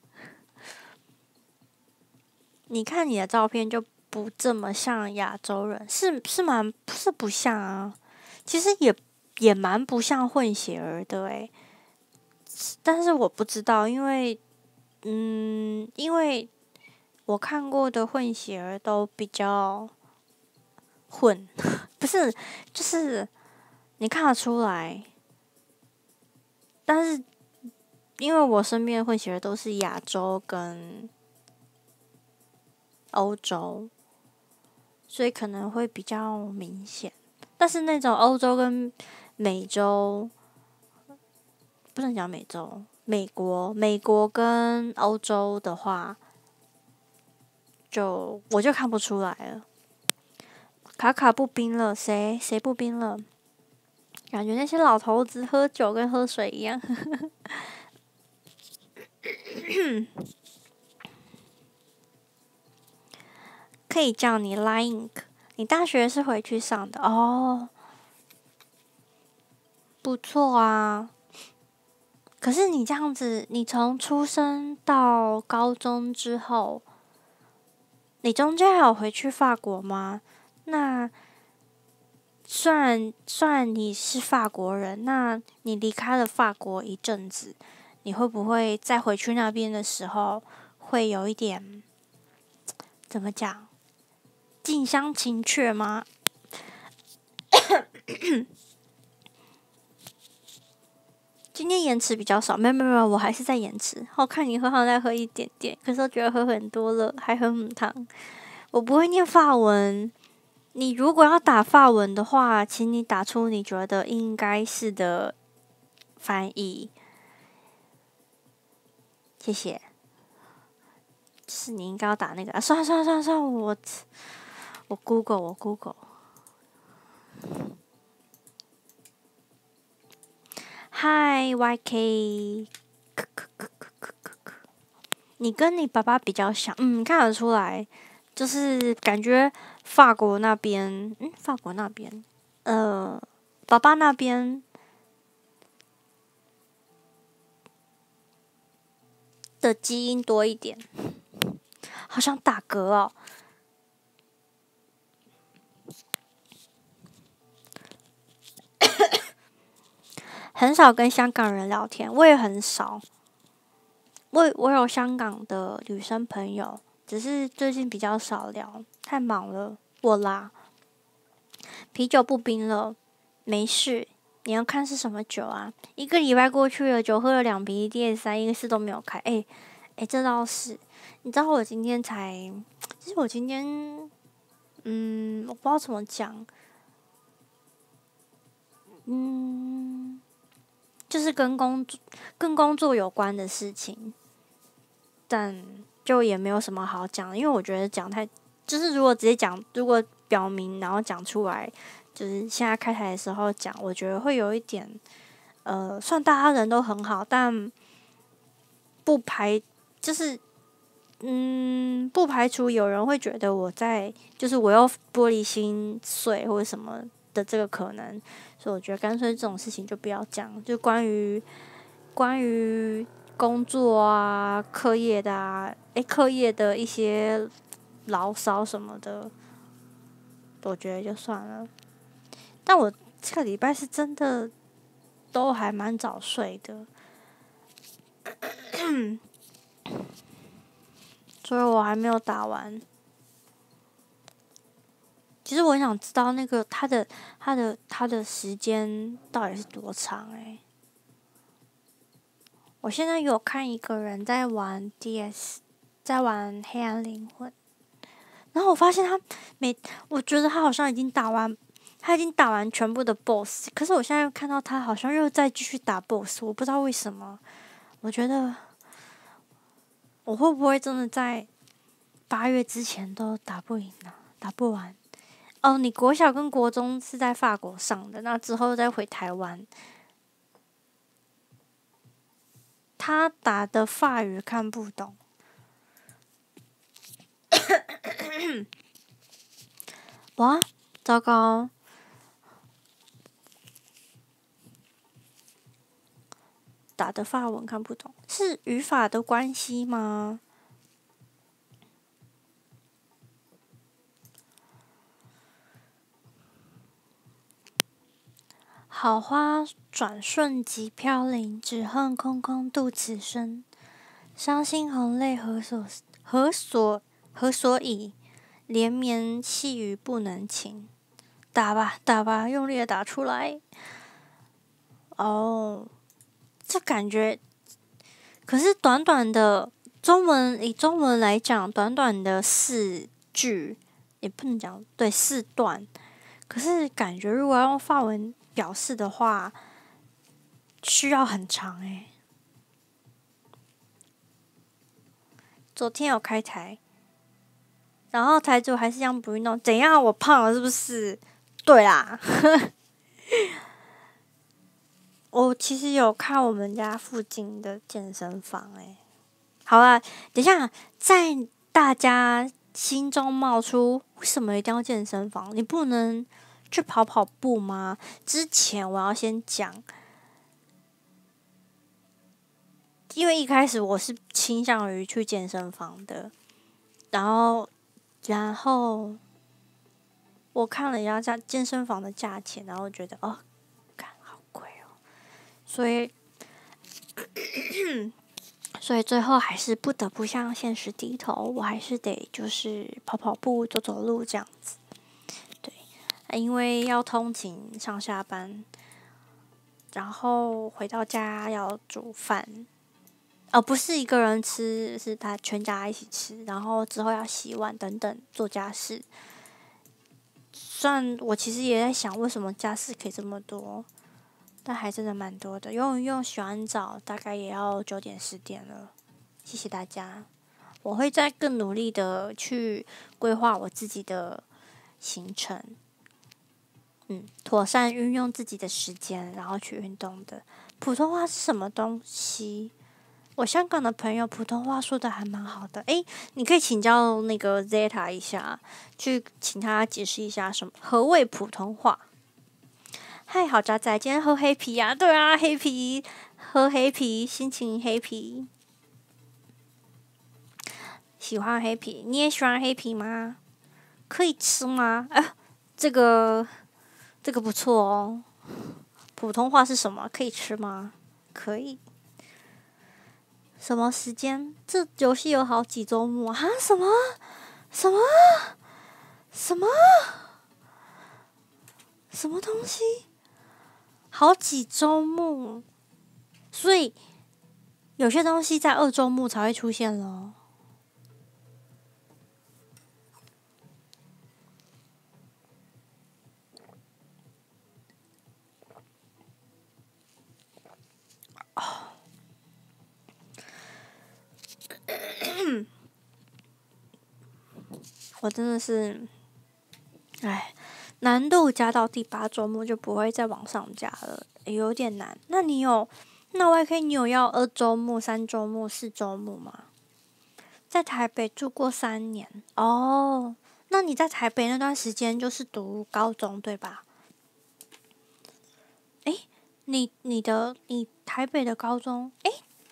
你看你的照片就不这么像亚洲人，是是蛮是不像啊。其实也也蛮不像混血儿的诶，但是我不知道，因为嗯，因为我看过的混血儿都比较混，不是，就是你看得出来，但是因为我身边的混血儿都是亚洲跟欧洲，所以可能会比较明显。但是那种欧洲跟美洲，不能讲美洲，美国、美国跟欧洲的话，就我就看不出来了。卡卡不冰了，谁谁不冰了？感觉那些老头子喝酒跟喝水一样。可以叫你 Line， 你大学是回去上的哦，不错啊。可是你这样子，你从出生到高中之后，你中间还有回去法国吗？那虽然虽然你是法国人，那你离开了法国一阵子，你会不会再回去那边的时候，会有一点怎么讲，近乡情怯吗？今天延迟比较少，没有没有没有，我还是在延迟。我看你喝，好像再喝一点点，可是我觉得喝很多了，还喝母汤。我不会念法文，你如果要打法文的话，请你打出你觉得应该是的翻译，谢谢。是你应该要打那个啊！算了算了算了算了，我我 Google 我 Google。嗨 Y K，你跟你爸爸比较像，嗯，看得出来，就是感觉法国那边，嗯，法国那边，呃，爸爸那边的基因多一点，好像打嗝哦。很少跟香港人聊天，我也很少。我我有香港的女生朋友，只是最近比较少聊，太忙了。我啦，啤酒不冰了，没事。你要看是什么酒啊？一个礼拜过去了，酒喝了两瓶 D S 三，一个事都没有开。哎、欸、哎、欸，这倒是。你知道我今天才，其实我今天，嗯，我不知道怎么讲，嗯，就是跟工作跟工作有关的事情。但就也没有什么好讲，因为我觉得讲太，就是如果直接讲，如果表明然后讲出来，就是现在开台的时候讲，我觉得会有一点，呃，算大家人都很好，但不排，就是嗯，不排除有人会觉得我在，就是我又玻璃心碎或者什么的这个可能，所以我觉得干脆这种事情就不要讲，就关于关于。工作啊，课业的啊，诶，课业的一些牢骚什么的，我觉得就算了。但我这个礼拜是真的都还蛮早睡的，所以我还没有打完。 其实我很想知道那个他的他的他的时间到底是多长诶、我现在有看一个人在玩 D S， 在玩黑暗灵魂，然后我发现他每，我觉得他好像已经打完，他已经打完全部的 B O S S， 可是我现在看到他好像又在继续打 B O S S， 我不知道为什么。我觉得我会不会真的在八月之前都打不赢呢、啊？打不完？哦，你国小跟国中是在法国上的，那之后再回台湾。他打的法语看不懂。哇，糟糕！打的法文看不懂，是语法的关系吗？好花转瞬即飘零，只恨空空度此生。伤心红泪何所何所何所以？连绵细雨不能晴。打吧打吧，用力的打出来。哦，这感觉，可是短短的中文，以中文来讲，短短的四句也不能讲对四段，可是感觉如果要用法文表示的话，需要很长诶、欸。昨天有开台，然后台主还是一样不运动，怎样？我胖了是不是？对啦，我其实有看我们家附近的健身房诶、欸。好啦，等一下，在大家心中冒出为什么一定要健身房？你不能去跑跑步吗？之前我要先讲。因为一开始我是倾向于去健身房的，然后，然后我看了一下价健身房的价钱，然后觉得哦，看好贵哦，所以，所以最后还是不得不向现实低头，我还是得就是跑跑步、走走路这样子。对，因为要通勤上下班，然后回到家要煮饭。哦，不是一个人吃，是他全家一起吃，然后之后要洗碗等等做家事。虽然我其实也在想，为什么家事可以这么多，但还真的蛮多的。用一用洗完澡，大概也要九点十点了。谢谢大家，我会再更努力的去规划我自己的行程，嗯，妥善运用自己的时间，然后去运动的。普通话是什么东西？我香港的朋友普通话说的还蛮好的，诶，你可以请教那个 Zeta 一下，去请他解释一下什么何谓普通话。嗨，好渣仔，今天喝黑啤啊？对啊，黑啤，喝黑啤，心情黑啤，喜欢黑啤，你也喜欢黑啤吗？可以吃吗？啊，这个这个不错哦。普通话是什么？可以吃吗？可以。什么时间？这游戏有好几周末啊？什么？什么？什么？什么东西？好几周目，所以有些东西在二周目才会出现咯。哦，我真的是，哎，难度加到第八周目就不会再往上加了，有点难。那你有，那 Y K 你有要二周目、三周目、四周目吗？在台北住过三年哦，那你在台北那段时间就是读高中对吧？诶，你你的你台北的高中，诶，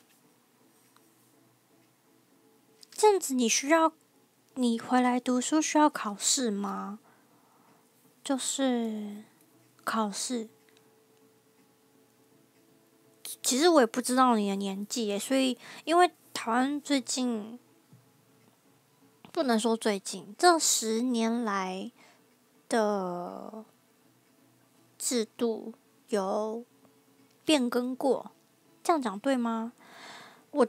这样子你需要你回来读书需要考试吗？就是考试。其实我也不知道你的年纪耶，所以因为台湾最近不能说最近这十年来的制度有变更过，这样讲对吗？我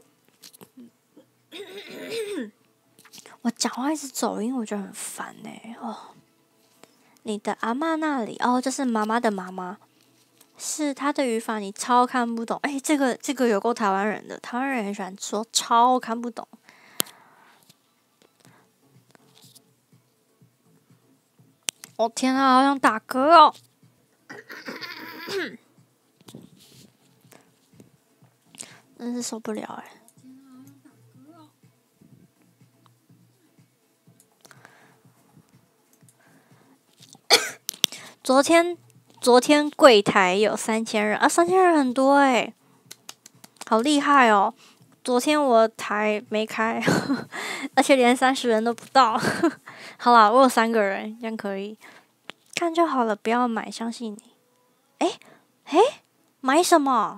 我讲话一直走音，我觉得很烦哎、欸、哦。你的阿嬷那里哦，就是妈妈的妈妈，是她的语法你超看不懂。哎、欸，这个这个有够台湾人的，台湾人很喜欢说超看不懂。哦天啊，好想打嗝哦！真是受不了哎、欸。昨天昨天柜台有三千人啊，三千人很多哎、欸，好厉害哦！昨天我台没开，而且连三十人都不到。好啦，我有三个人，这样可以看就好了，不要买，相信你。哎、欸、哎、欸，买什么？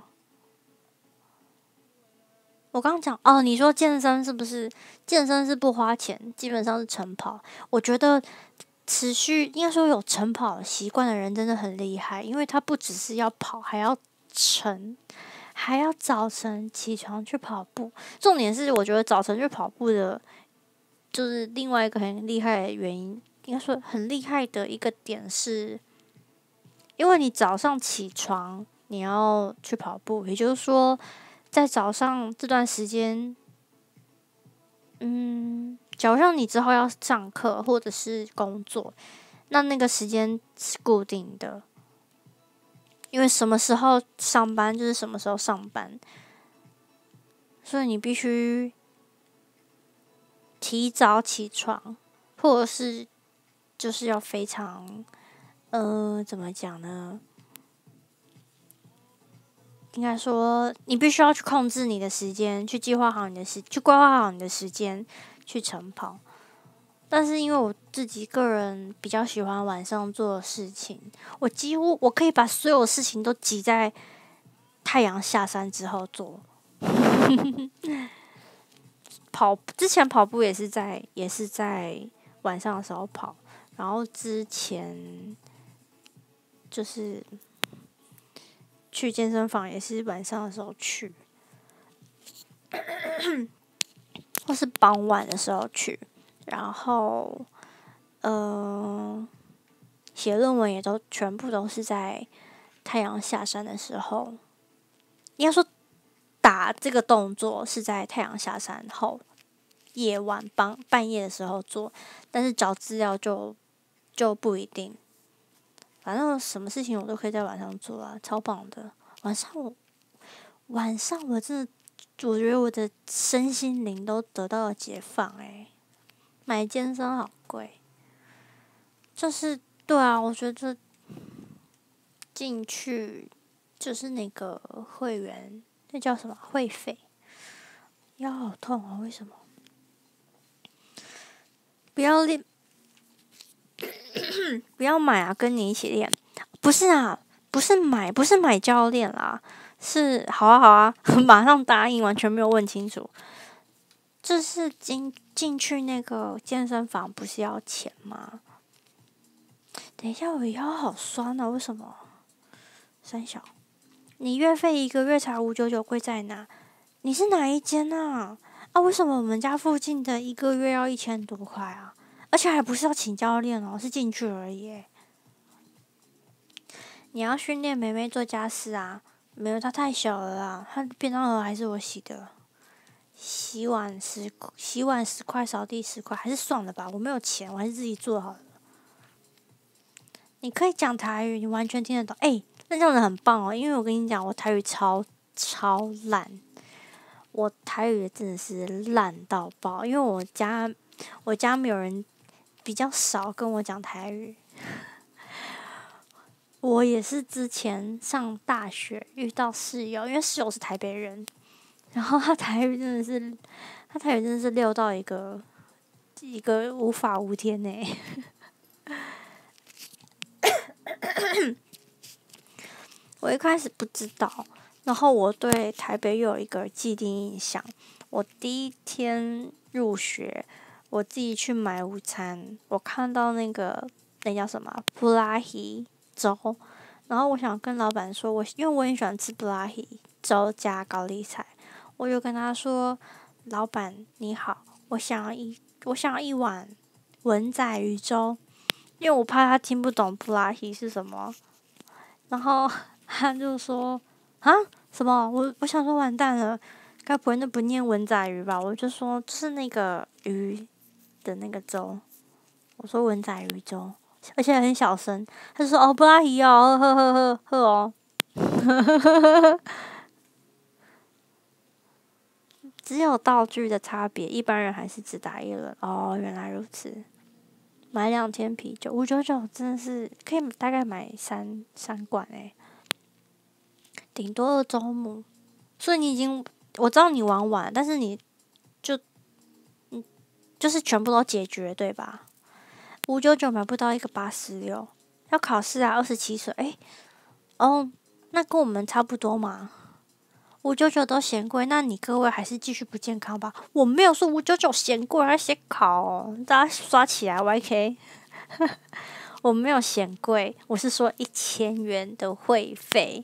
我刚刚讲哦，你说健身是不是？健身是不花钱，基本上是晨跑。我觉得持续应该说有晨跑习惯的人真的很厉害，因为他不只是要跑，还要晨，还要早晨起床去跑步。重点是，我觉得早晨去跑步的，就是另外一个很厉害的原因，应该说很厉害的一个点是，因为你早上起床你要去跑步，也就是说。在早上这段时间，嗯，假如像你之后要上课或者是工作，那那个时间是固定的，因为什么时候上班就是什么时候上班，所以你必须提早起床，或者是就是要非常，呃，怎么讲呢？应该说，你必须要去控制你的时间，去计划好你的时，去规划好你的时间去晨跑。但是因为我自己个人比较喜欢晚上做的事情，我几乎我可以把所有事情都挤在太阳下山之后做。跑之前跑步也是在也是在晚上的时候跑，然后之前就是。去健身房也是晚上的时候去，或是傍晚的时候去，然后，呃，写论文也都全部都是在太阳下山的时候。应该说，打这个动作是在太阳下山后，夜晚半半夜的时候做，但是找资料就就不一定。反正什么事情我都可以在晚上做啊，超棒的。晚上我晚上我真的，我觉得我的身心灵都得到了解放诶、欸，买健身好贵，就是对啊，我觉得进去就是那个会员，那叫什么会费，腰好痛啊！为什么？不要练，不要买啊！跟你一起练，不是啊，不是买，不是买教练啦。是好啊好啊，马上答应，完全没有问清楚。就是进进去那个健身房不是要钱吗？等一下，我腰好酸啊！为什么？三小，你月费一个月才五九九，贵在哪？你是哪一间啊？啊，为什么我们家附近的一个月要一千多块啊？而且还不是要请教练哦，是进去而已。你要训练妹妹做家事啊？没有，她太小了啦，她便当盒还是我洗的。洗碗十洗碗十块，扫地十块，还是算了吧，我没有钱，我还是自己做好了。你可以讲台语，你完全听得懂。哎、欸，那这样子很棒哦，因为我跟你讲，我台语超超烂，我台语真的是烂到爆，因为我家我家没有人，比较少跟我讲台语。我也是之前上大学遇到室友，因为室友是台北人，然后他台语真的是，他台语真的是溜到一个一个无法无天呢、欸。我一开始不知道，然后我对台北又有一个既定印象。我第一天入学，我自己去买午餐，我看到那个那叫什么布拉提粥，然后我想跟老板说，我因为我很喜欢吃布拉提粥加高丽菜，我就跟他说，老板你好，我想要一我想要一碗文仔鱼粥，因为我怕他听不懂布拉提是什么，然后他就说啊什么？我我想说完蛋了，该不会那不念文仔鱼吧？我就说就是那个鱼的那个粥，我说文仔鱼粥，而且很小声，他就说哦布拉提哦，呵呵呵呵哦，只有道具的差别，一般人还是只打一轮哦，原来如此。买两天啤酒五九九真的是可以大概买三三罐诶、顶多二周目。所以你已经我知道你玩完，但是你就嗯就是全部都解决对吧？五九九买不到一个八十六，要考试啊，二十七岁诶、哦，那跟我们差不多嘛。五九九都嫌贵，那你各位还是继续不健康吧。我没有说五九九嫌贵，还嫌考哦，大家刷起来 Y K。我没有嫌贵，我是说一千元的会费，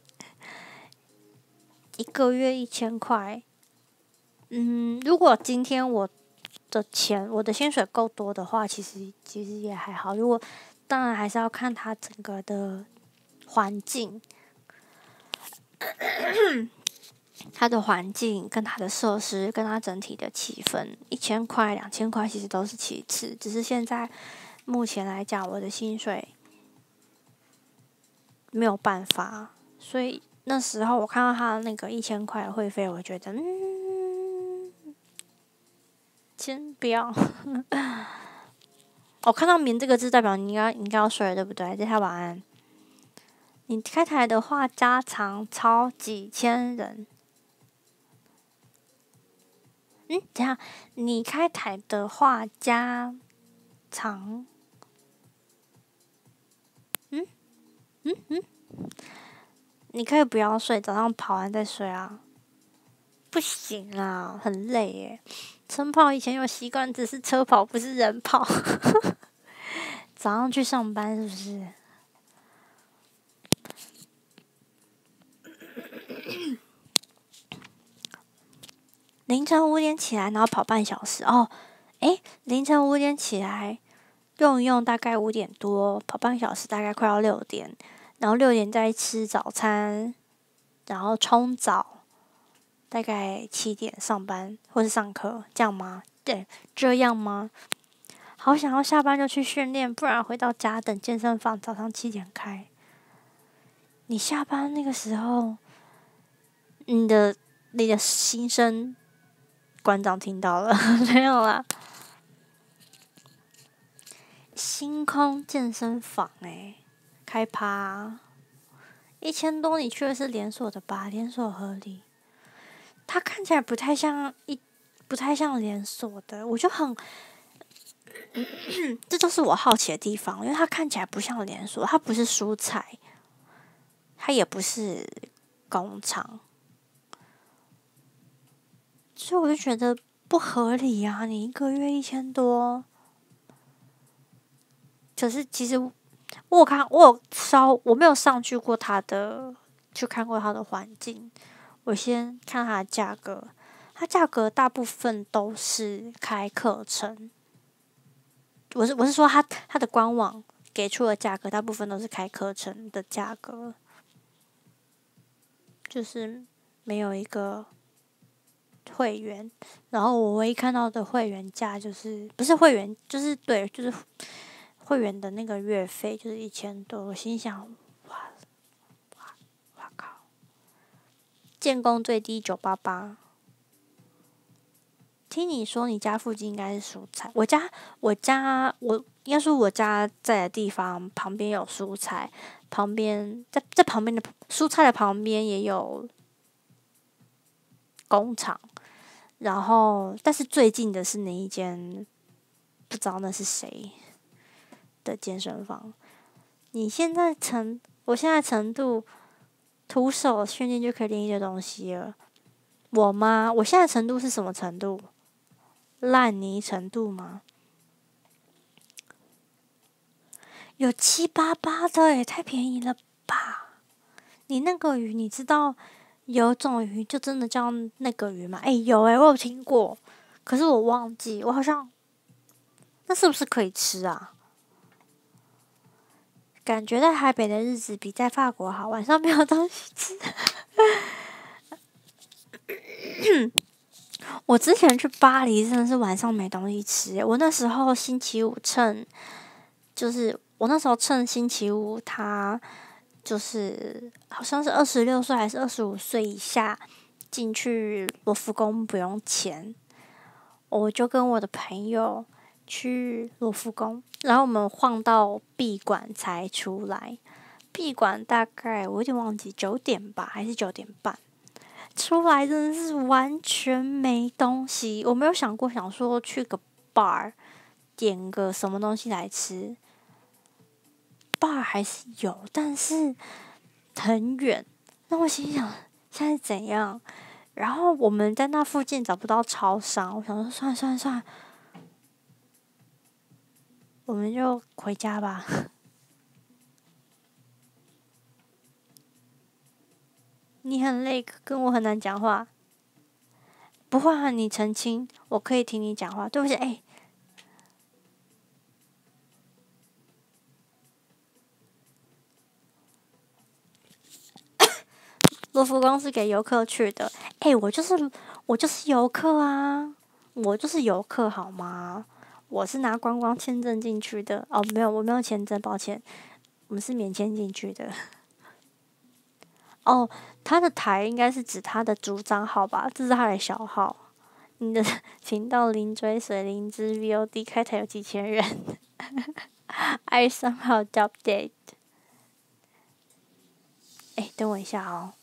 一个月一千块。嗯，如果今天我的钱，我的薪水够多的话，其实其实也还好。如果当然还是要看他整个的环境，它的环境跟它的设施跟它整体的气氛，一千块两千块其实都是其次，只是现在目前来讲，我的薪水没有办法，所以那时候我看到他的那个一千块的会费，我觉得嗯，先不要。我看到“眠”这个字，代表你应该应该要睡了，对不对？大家晚安。你开台的话，加长超几千人。嗯，等下，你开台的话加长，嗯嗯嗯，你可以不要睡，早上跑完再睡啊。不行啊，很累耶。晨跑以前有习惯，只是车跑，不是人跑。早上去上班是不是？凌晨五点起来，然后跑半小时哦。诶，凌晨五点起来，用一用大概五点多，跑半小时大概快要六点，然后六点再吃早餐，然后冲澡，大概七点上班或是上课，这样吗？对，这样吗？好想要下班就去训练，不然回到家等健身房早上七点开。你下班那个时候，你的你的心声，馆长听到了没有啦？星空健身房诶、欸，开趴一千多，你去的是连锁的吧？连锁合理，它看起来不太像一，不太像连锁的，我就很。这就是我好奇的地方，因为它看起来不像连锁，它不是蔬菜，它也不是工厂，所以我就觉得不合理啊！你一个月一千多，可是其实我有看，我有稍，我没有上去过它的，去看过它的环境。我先看它的价格，它价格大部分都是开课程。我是我是说它它的官网给出的价格，大部分都是开课程的价格，就是没有一个会员。然后我唯一看到的会员价就是不是会员，就是对，就是会员的那个月费就是一千多。我心想，哇哇哇靠！建工最低九八八。听你说你家附近应该是蔬菜，我家我家我应该说我家在的地方旁边有蔬菜，旁边在在旁边的蔬菜的旁边也有工厂，然后但是最近的是哪一间不知道那是谁的健身房。你现在程我现在程度徒手训练就可以练一些东西了，我吗？我现在程度是什么程度？烂泥程度吗？ 有七八八的，也太便宜了吧！你那个鱼，你知道有种鱼就真的叫那个鱼吗？哎、有哎、我有听过，可是我忘记，我好像那是不是可以吃啊？感觉在台北的日子比在法国好，晚上没有东西吃。我之前去巴黎真的是晚上没东西吃欸，我那时候星期五趁，就是我那时候趁星期五，他就是好像是二十六岁还是二十五岁以下进去罗浮宫不用钱，我就跟我的朋友去罗浮宫，然后我们晃到闭馆才出来。闭馆大概我有点忘记九点吧，还是九点半。出来真的是完全没东西，我没有想过想说去个 bar 点个什么东西来吃，bar 还是有，但是很远。那我心想现在怎样？然后我们在那附近找不到超商，我想说算了算了算了，我们就回家吧。你很累，跟我很难讲话。不会啊，你澄清，我可以听你讲话。对不起，哎、罗浮宫是给游客去的。哎、我就是我就是游客啊，我就是游客好吗？我是拿观光签证进去的。哦，没有，我没有签证，抱歉，我们是免签进去的。哦，他的台应该是指他的主账号吧，这是他的小号。你的频道零追随灵芝 V O D 开台有几千人，I somehow update。哎，等我一下哦。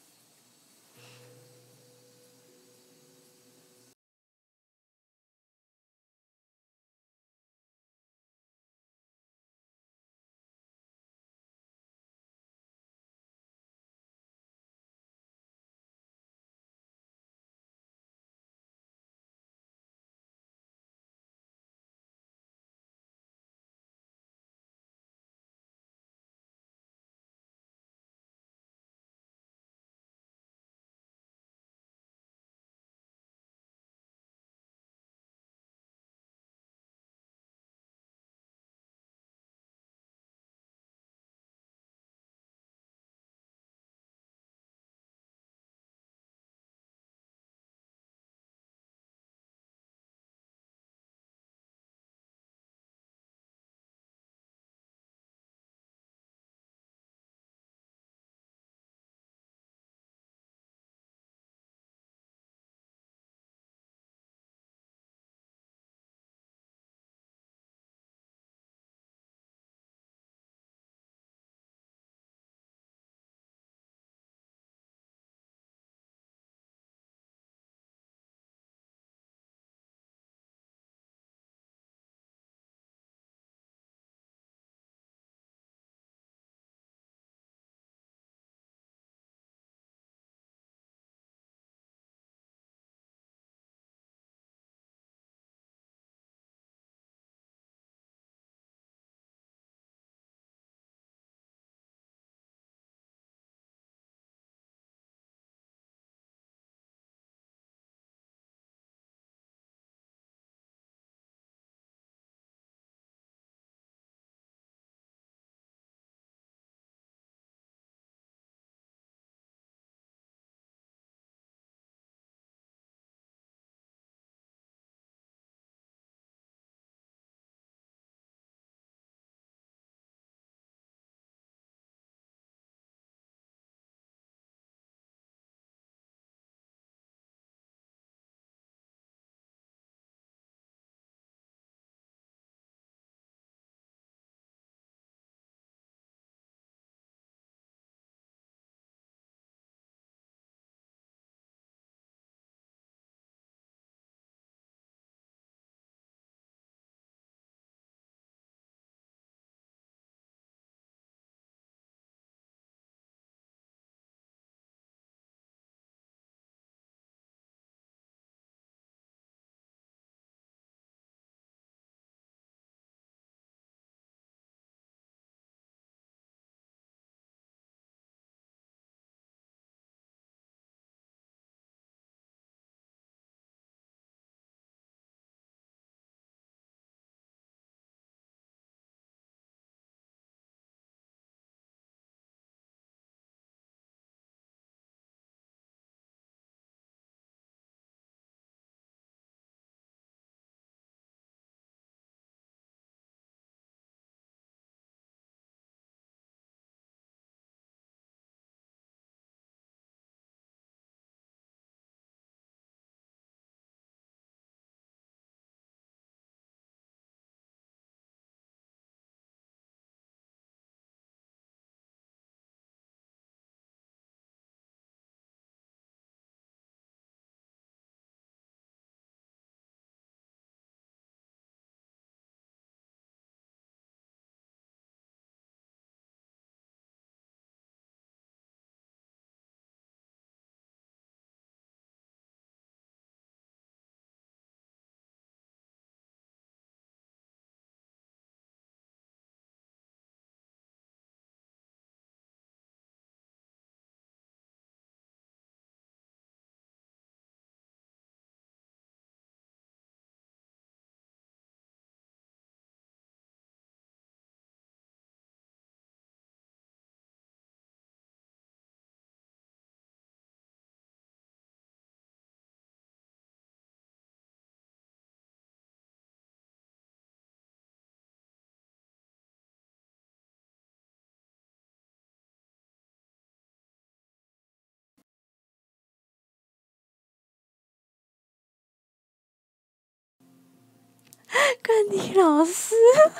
跟你老师，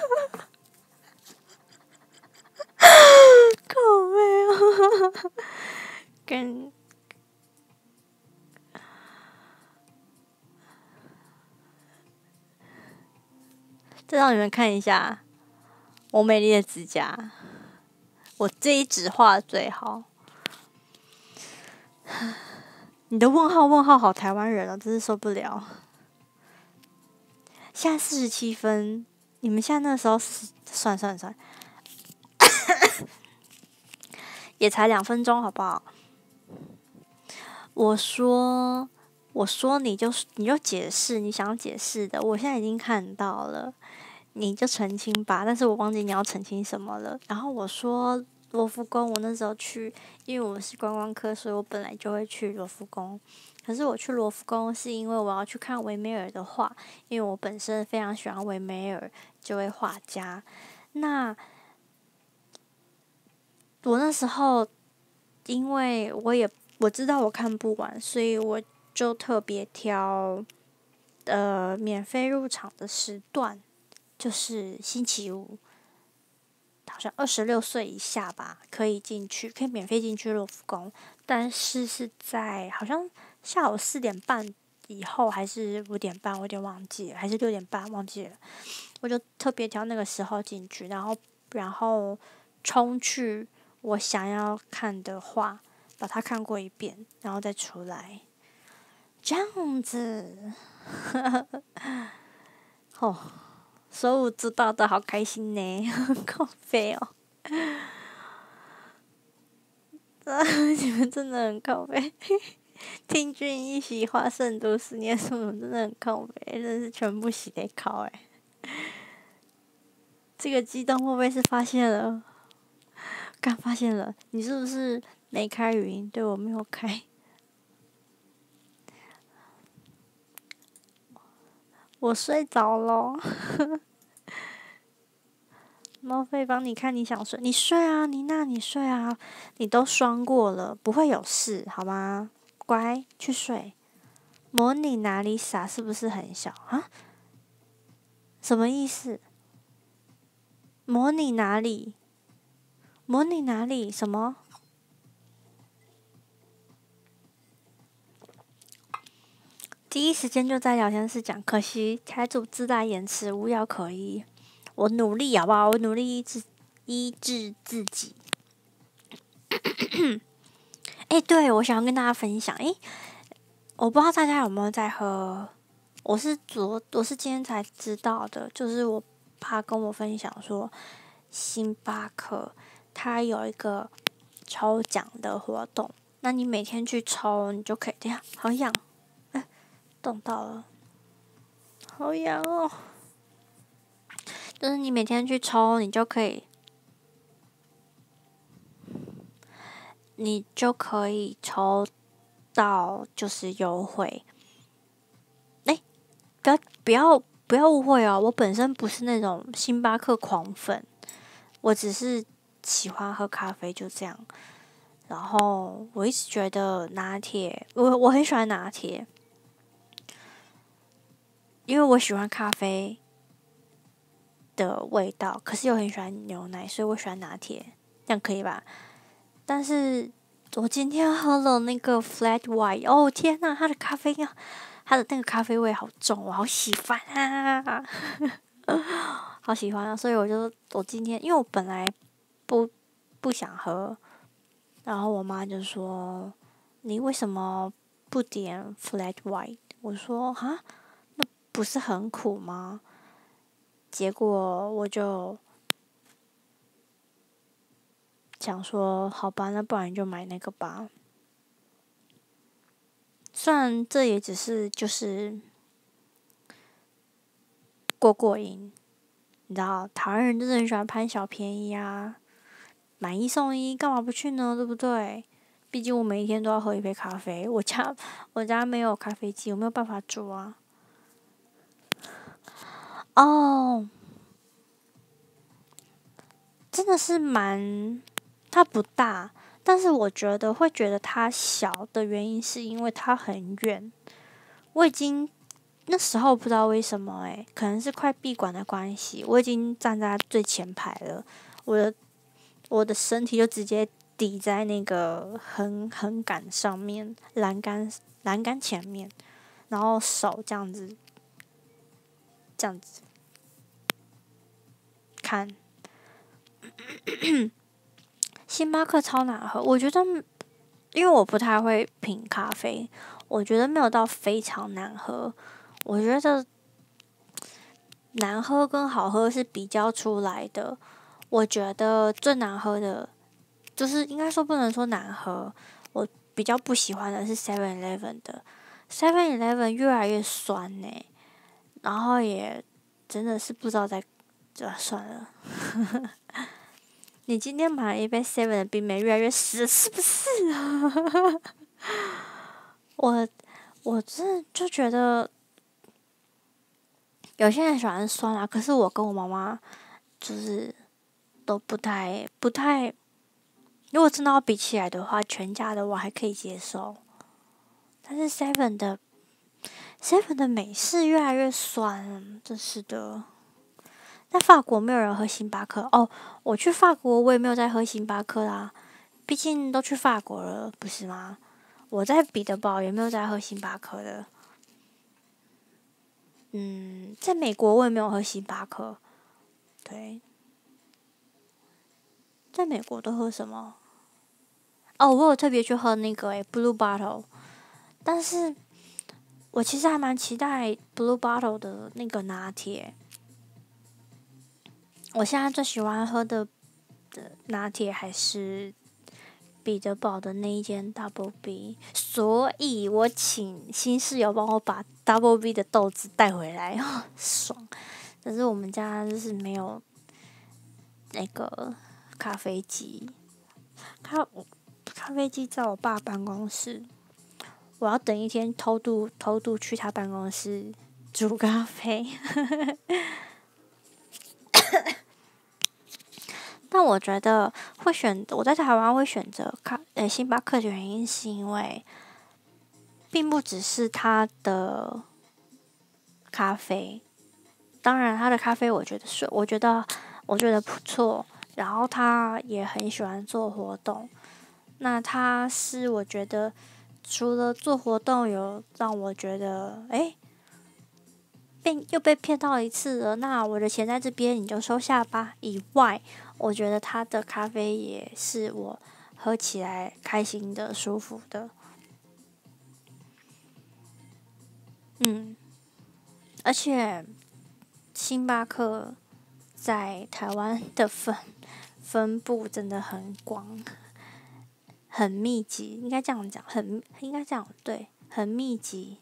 靠背哦，跟再让你们看一下我美丽的指甲，我这一指画的最好。你的问号问号好台湾人哦，真是受不了。现在四十七分，你们现在那个时候算算算，也才两分钟，好不好？我说，我说你就你就解释你想要解释的，我现在已经看到了。你就澄清吧，但是我忘记你要澄清什么了。然后我说罗浮宫，我那时候去，因为我是观光客，所以我本来就会去罗浮宫。可是我去罗浮宫是因为我要去看维梅尔的画，因为我本身非常喜欢维梅尔这位画家。那我那时候，因为我也我知道我看不完，所以我就特别挑呃免费入场的时段。就是星期五，好像二十六岁以下吧，可以进去，可以免费进去罗浮宫，但是是在好像下午四点半以后，还是五点半，我有点忘记了，还是六点半忘记了。我就特别挑那个时候进去，然后然后冲去我想要看的画，把它看过一遍，然后再出来，这样子，哦。所有知道的好开心呢，靠背哦！你们真的很靠背。听君一席话，胜读十年书，真的很靠背，真的是全部洗得考哎。这个激动会不会是发现了？刚发现了，你是不是没开语音？对，我没有开。我睡着了。猫飞帮你看，你想睡，你睡啊，妮娜，你睡啊，你都双过了，不会有事，好吗？乖，去睡。模拟哪里傻？是不是很小啊？什么意思？模拟哪里？模拟哪里？什么？第一时间就在聊天室讲，可惜台主自带延迟，无药可医。我努力好不好？我努力医治医治自己。哎、欸，对，我想要跟大家分享。哎、欸，我不知道大家有没有在喝？我是昨我是今天才知道的，就是我爸跟我分享说，星巴克它有一个抽奖的活动，那你每天去抽，你就可以。等下，好痒，哎、欸，动到了，好痒哦。就是你每天去抽，你就可以，你就可以抽到就是优惠。哎、欸，不要不要不要误会哦，我本身不是那种星巴克狂粉，我只是喜欢喝咖啡，就这样。然后我一直觉得拿铁，我我很喜欢拿铁，因为我喜欢咖啡的味道，可是又很喜欢牛奶，所以我喜欢拿铁，这样可以吧？但是我今天喝了那个 flat white， 哦天呐，它的咖啡啊，它的那个咖啡味好重，我好喜欢啊，好喜欢啊！所以我就我今天，因为我本来不不想喝，然后我妈就说：“你为什么不点 flat white？” 我说：“啊，那不是很苦吗？”结果我就想说，好吧，那不然就买那个吧。虽然这也只是就是过过瘾，你知道，台湾人就是很喜欢贪小便宜啊，买一送一，干嘛不去呢？对不对？毕竟我每一天都要喝一杯咖啡，我家我家没有咖啡机，我没有办法煮啊。哦，真的是蛮，它不大，但是我觉得会觉得它小的原因是因为它很远。我已经那时候不知道为什么诶，可能是快闭馆的关系，我已经站在最前排了，我的我的身体就直接抵在那个横横杆上面，栏杆栏杆前面，然后手这样子这样子看。星巴克超难喝，我觉得，因为我不太会品咖啡，我觉得没有到非常难喝。我觉得难喝跟好喝是比较出来的。我觉得最难喝的，就是应该说不能说难喝，我比较不喜欢的是 Seven Eleven 的 Seven Eleven 越来越酸呢、欸，然后也真的是不知道在，这算了。你今天买了一杯 Seven 的冰美，越来越湿，是不是啊？我我真的就觉得，有些人喜欢酸啊，可是我跟我妈妈就是都不太不太，如果真的要比起来的话，全家的我还可以接受，但是 Seven 的 Seven 的美式越来越酸，真是的。在法国没有人喝星巴克哦，我去法国我也没有在喝星巴克啦，毕竟都去法国了，不是吗？我在彼得堡也没有在喝星巴克的。嗯，在美国我也没有喝星巴克。对，在美国都喝什么？哦，我有特别去喝那个诶 Blue Bottle，但是我其实还蛮期待 Blue Bottle 的那个拿铁。我现在最喜欢喝的的拿铁还是彼得堡的那一间 Double B，所以我请新室友帮我把 Double B 的豆子带回来，爽！但是我们家就是没有那个咖啡机，咖咖啡机在我爸办公室，我要等一天偷渡偷渡去他办公室煮咖啡。但我觉得会选我在台湾会选择咖呃星巴克的原因，是因为并不只是它的咖啡，当然它的咖啡我觉得是我觉得我觉得不错，然后他也很喜欢做活动，那他是我觉得除了做活动有让我觉得诶被又被骗到一次了，那我的钱在这边你就收下吧。以外，我觉得他的咖啡也是我喝起来开心的、舒服的。嗯，而且星巴克在台湾的分分布真的很广、很密集，应该这样讲，很应该这样对，很密集。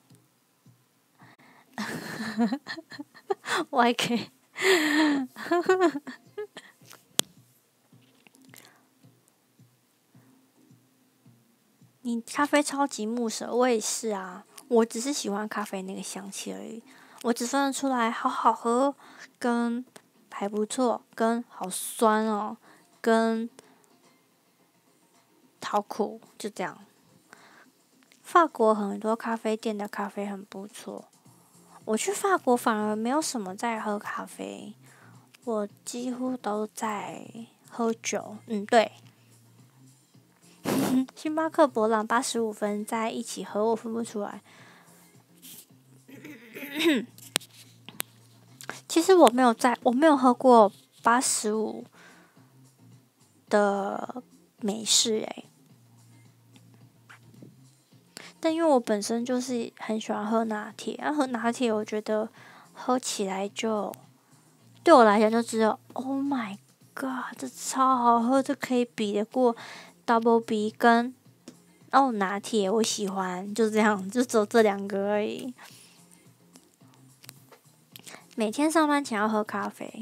我还可以。你咖啡超级木舌，我也是啊。我只是喜欢咖啡那个香气而已，我只分得出来好好喝，跟还不错，跟好酸哦，跟好苦，就这样。法国很多咖啡店的咖啡很不错，我去法国反而没有什么在喝咖啡，我几乎都在喝酒。嗯，对。星巴克、博朗八十五分在一起喝，我分不出来。其实我没有在，我没有喝过八十五的美式诶，但因为我本身就是很喜欢喝拿铁，然后喝拿铁我觉得喝起来就对我来讲就只有 Oh my God，这超好喝，这可以比得过 Double B 跟哦拿铁，我喜欢，就这样，就只有这两个而已。每天上班前要喝咖啡，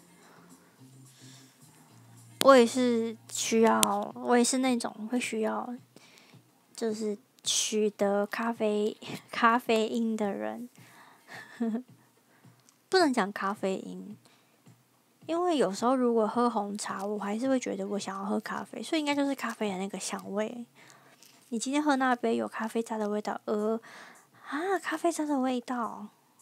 我也是需要，我也是那种会需要，就是取得咖啡咖啡因的人。不能讲咖啡因，因为有时候如果喝红茶，我还是会觉得我想要喝咖啡，所以应该就是咖啡的那个香味。你今天喝那杯有咖啡渣的味道，呃，啊，咖啡渣的味道。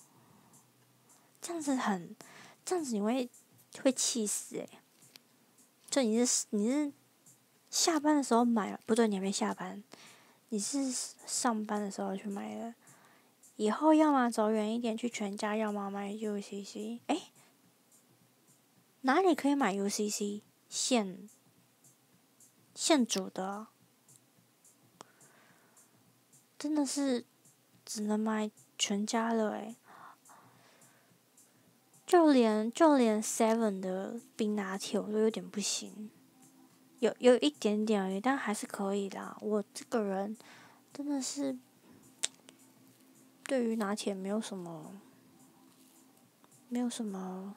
这样子很，这样子你会会气死诶、欸。就你是你是下班的时候买，不对，你还没下班，你是上班的时候去买的。以后要么走远一点去全家，要么买 U C C。哎，哪里可以买 U C C 现现煮的、啊？真的是只能买全家了哎、就连就连 Seven 的冰拿铁我都有点不行，有有一点点而已，但还是可以啦。我这个人真的是对于拿铁没有什么。没有什么，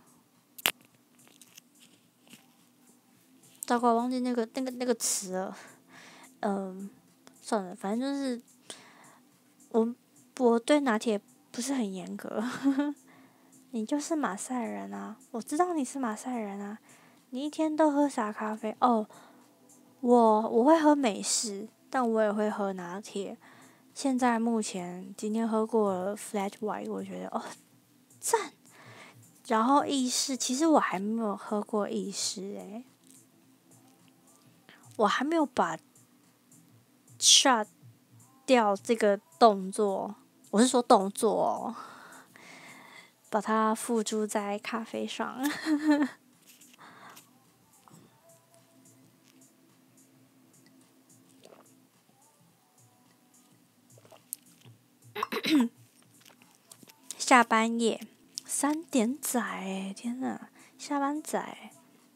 糟糕，忘记那个那个那个词了。嗯，算了，反正就是我我对拿铁不是很严格。你就是马赛人啊，我知道你是马赛人啊。你一天都喝啥咖啡？哦，我我会喝美式，但我也会喝拿铁。现在目前今天喝过了 Flat White，我觉得哦赞。然后意式，其实我还没有喝过意式诶，我还没有把 shut 掉这个动作，我是说动作哦，把它付诸在咖啡上。下班夜三点仔哎，天哪，下班仔。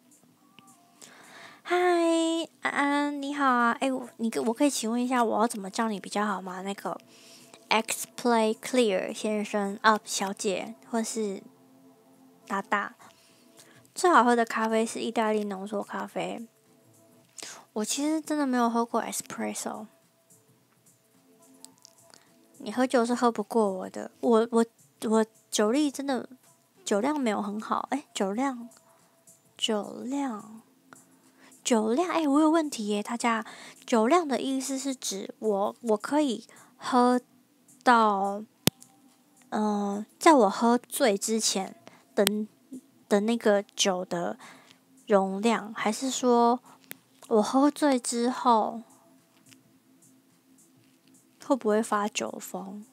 嗨，安安，你好啊！哎，你我可以请问一下，我要怎么叫你比较好吗？那个 X Play Clear 先生啊，小姐，或是大大。最好喝的咖啡是意大利浓缩咖啡。我其实真的没有喝过 espresso。你喝酒是喝不过我的，我我我酒力真的酒量没有很好。哎，酒量酒量。酒量，哎、欸，我有问题耶！大家，酒量的意思是指我我可以喝到，嗯、呃，在我喝醉之前的的那个酒的容量，还是说我喝醉之后会不会发酒疯？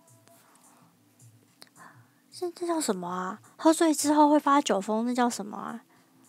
这这叫什么啊？喝醉之后会发酒疯，那叫什么啊？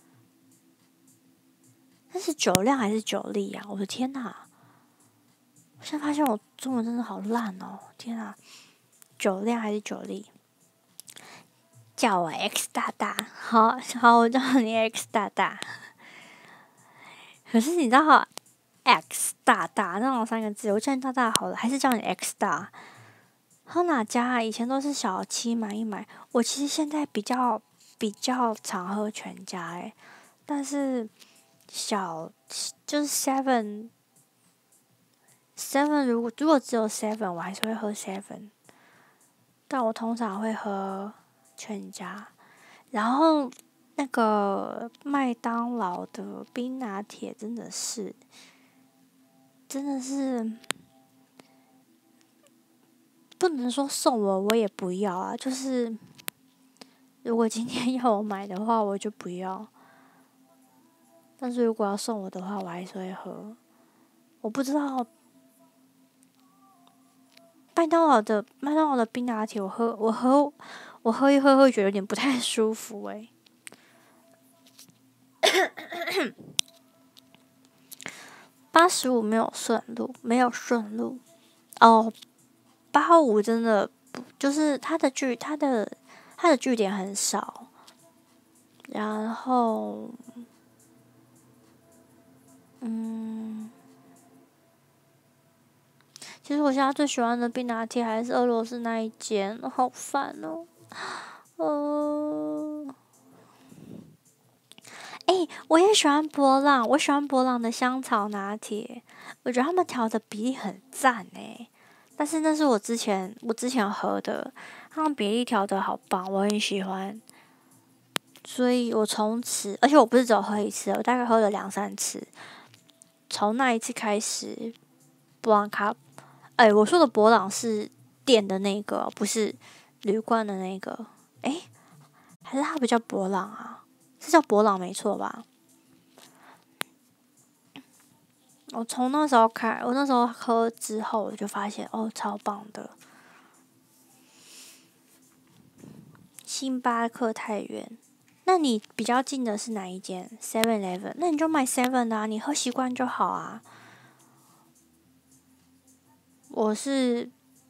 那是酒量还是酒力呀、啊？我的天哪！我现在发现我中文真的好烂哦！天哪，酒量还是酒力？叫我 X 大大，好好，我叫你 X 大大。可是你知道 X 大大那种三个字，我叫你大大好了，还是叫你 X 大？喝哪家啊？以前都是小七买一买，我其实现在比较比较常喝全家诶、欸，但是小就是 seven seven 如果如果只有 seven，我还是会喝 seven，但我通常会喝全家，然后那个麦当劳的冰拿铁真的是真的是不能说送我我也不要啊，就是如果今天要我买的话我就不要，但是如果要送我的话我还是会喝。我不知道麦当劳的麦当劳的冰拿铁，我喝我喝我喝一喝会觉得有点不太舒服诶、欸。八十五没有顺路，没有顺路哦。八五真的不，就是它的据它的它的据点很少，然后嗯。其实我现在最喜欢的冰拿铁还是俄罗斯那一间，好烦哦。呃，哎、欸，我也喜欢波浪，我喜欢波浪的香草拿铁，我觉得他们调的比例很赞哎。但是那是我之前我之前喝的，他们比例调的好棒，我很喜欢。所以我从此，而且我不是只有喝一次，我大概喝了两三次。从那一次开始，波浪卡。哎、欸，我说的博朗是店的那个，不是旅馆的那个。哎、欸， 还是它比较博朗啊？是叫博朗没错吧？我从那时候开，我那时候喝之后，我就发现哦，超棒的。星巴克太原，那你比较近的是哪一间 ？Seven Eleven， 那你就买 Seven 的啊，你喝习惯就好啊。我是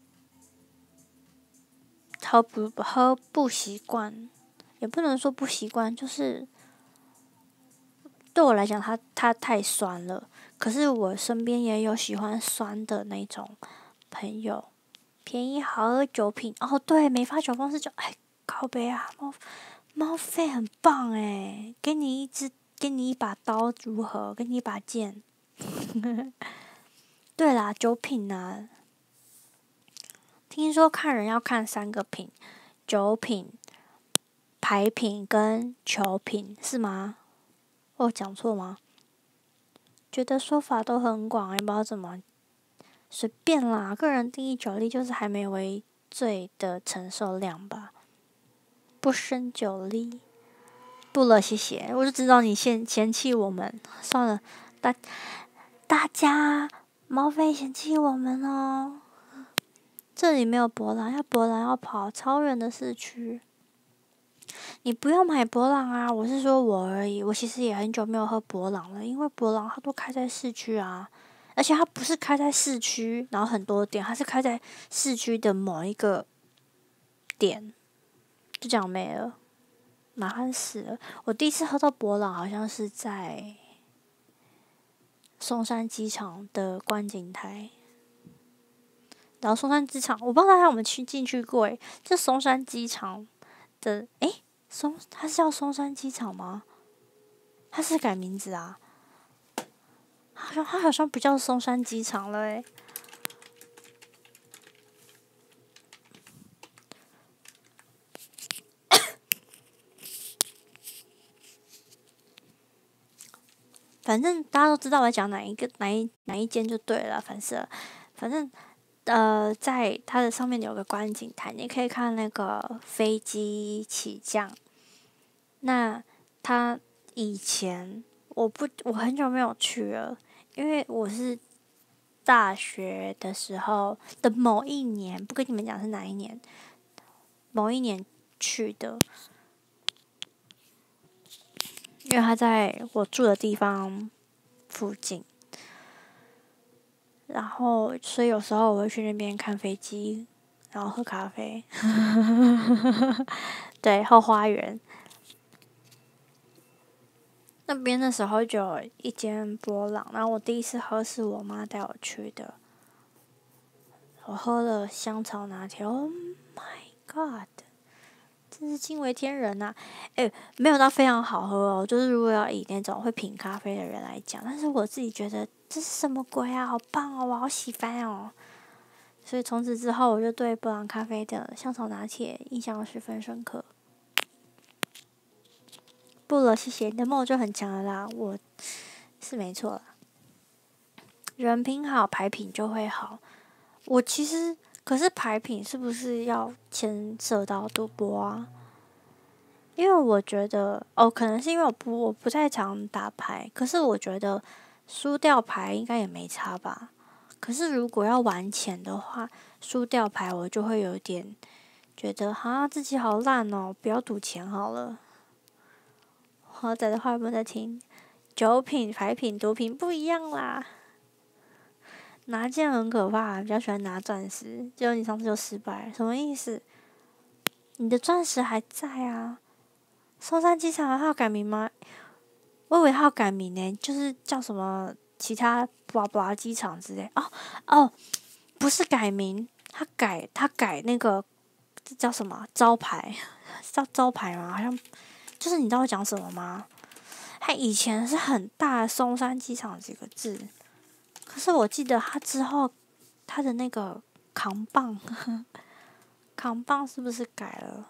喝不喝不习惯，也不能说不习惯，就是对我来讲它，它太酸了。可是我身边也有喜欢酸的那种朋友，便宜好喝酒品哦，对，美发酒疯是酒，哎，靠背啊，猫猫肺很棒诶，给你一支，给你一把刀如何？给你一把剑。对啦，酒品啊，听说看人要看三个品，酒品、牌品跟球品，是吗？我讲错吗？觉得说法都很广，也不知道怎么随便啦。个人定义酒力就是还没为醉的承受量吧，不胜酒力。不了，谢谢。我就知道你嫌嫌弃我们，算了，大大家毛飞嫌弃我们哦。这里没有博朗，要博朗要跑超远的市区。你不要买博朗啊！我是说我而已。我其实也很久没有喝博朗了，因为博朗它都开在市区啊，而且它不是开在市区，然后很多店，它是开在市区的某一个点，就这样没了，麻烦死了。我第一次喝到博朗好像是在松山机场的观景台，然后松山机场，我不知道大家有没有去进去过诶，这松山机场的诶。松，它是叫松山机场吗？它是改名字啊？好像它好像不叫松山机场了诶。反正大家都知道我在讲哪一个哪一哪一间就对了，反正反正呃，在它的上面有个观景台，你可以看那个飞机起降。那它以前我不我很久没有去了，因为我是大学的时候的某一年，不跟你们讲是哪一年，某一年去的，因为他在我住的地方附近，然后所以有时候我会去那边看飞机，然后喝咖啡，对，后花园那边的时候就有一间波浪，然后我第一次喝是我妈带我去的，我喝了香草拿铁 ，Oh my god！真是惊为天人呐、啊！诶，没有到非常好喝哦，就是如果要以那种会品咖啡的人来讲，但是我自己觉得这是什么鬼啊，好棒哦，我好喜欢哦。所以从此之后，我就对布朗咖啡的香草拿铁印象十分深刻。不了，谢谢你的梦就很强了啦，我是没错啦。人品好，牌品就会好。我其实可是牌品是不是要牵涉到赌博啊？因为我觉得哦，可能是因为我不我不太常打牌，可是我觉得输掉牌应该也没差吧。可是如果要玩钱的话，输掉牌我就会有点觉得哈自己好烂哦，不要赌钱好了。华仔的话有没有在听？酒品、牌品、毒品不一样啦。拿剑很可怕，比较喜欢拿钻石。结果你上次就失败，什么意思？你的钻石还在啊？松山机场还要改名吗？我以为他要改名呢，就是叫什么其他布拉布拉机场之类。哦哦，不是改名，他改他改那个这叫什么招牌？叫招牌吗？好像就是你知道我讲什么吗？他以前是很大的松山机场几个字，可是我记得他之后他的那个扛棒，扛棒是不是改了？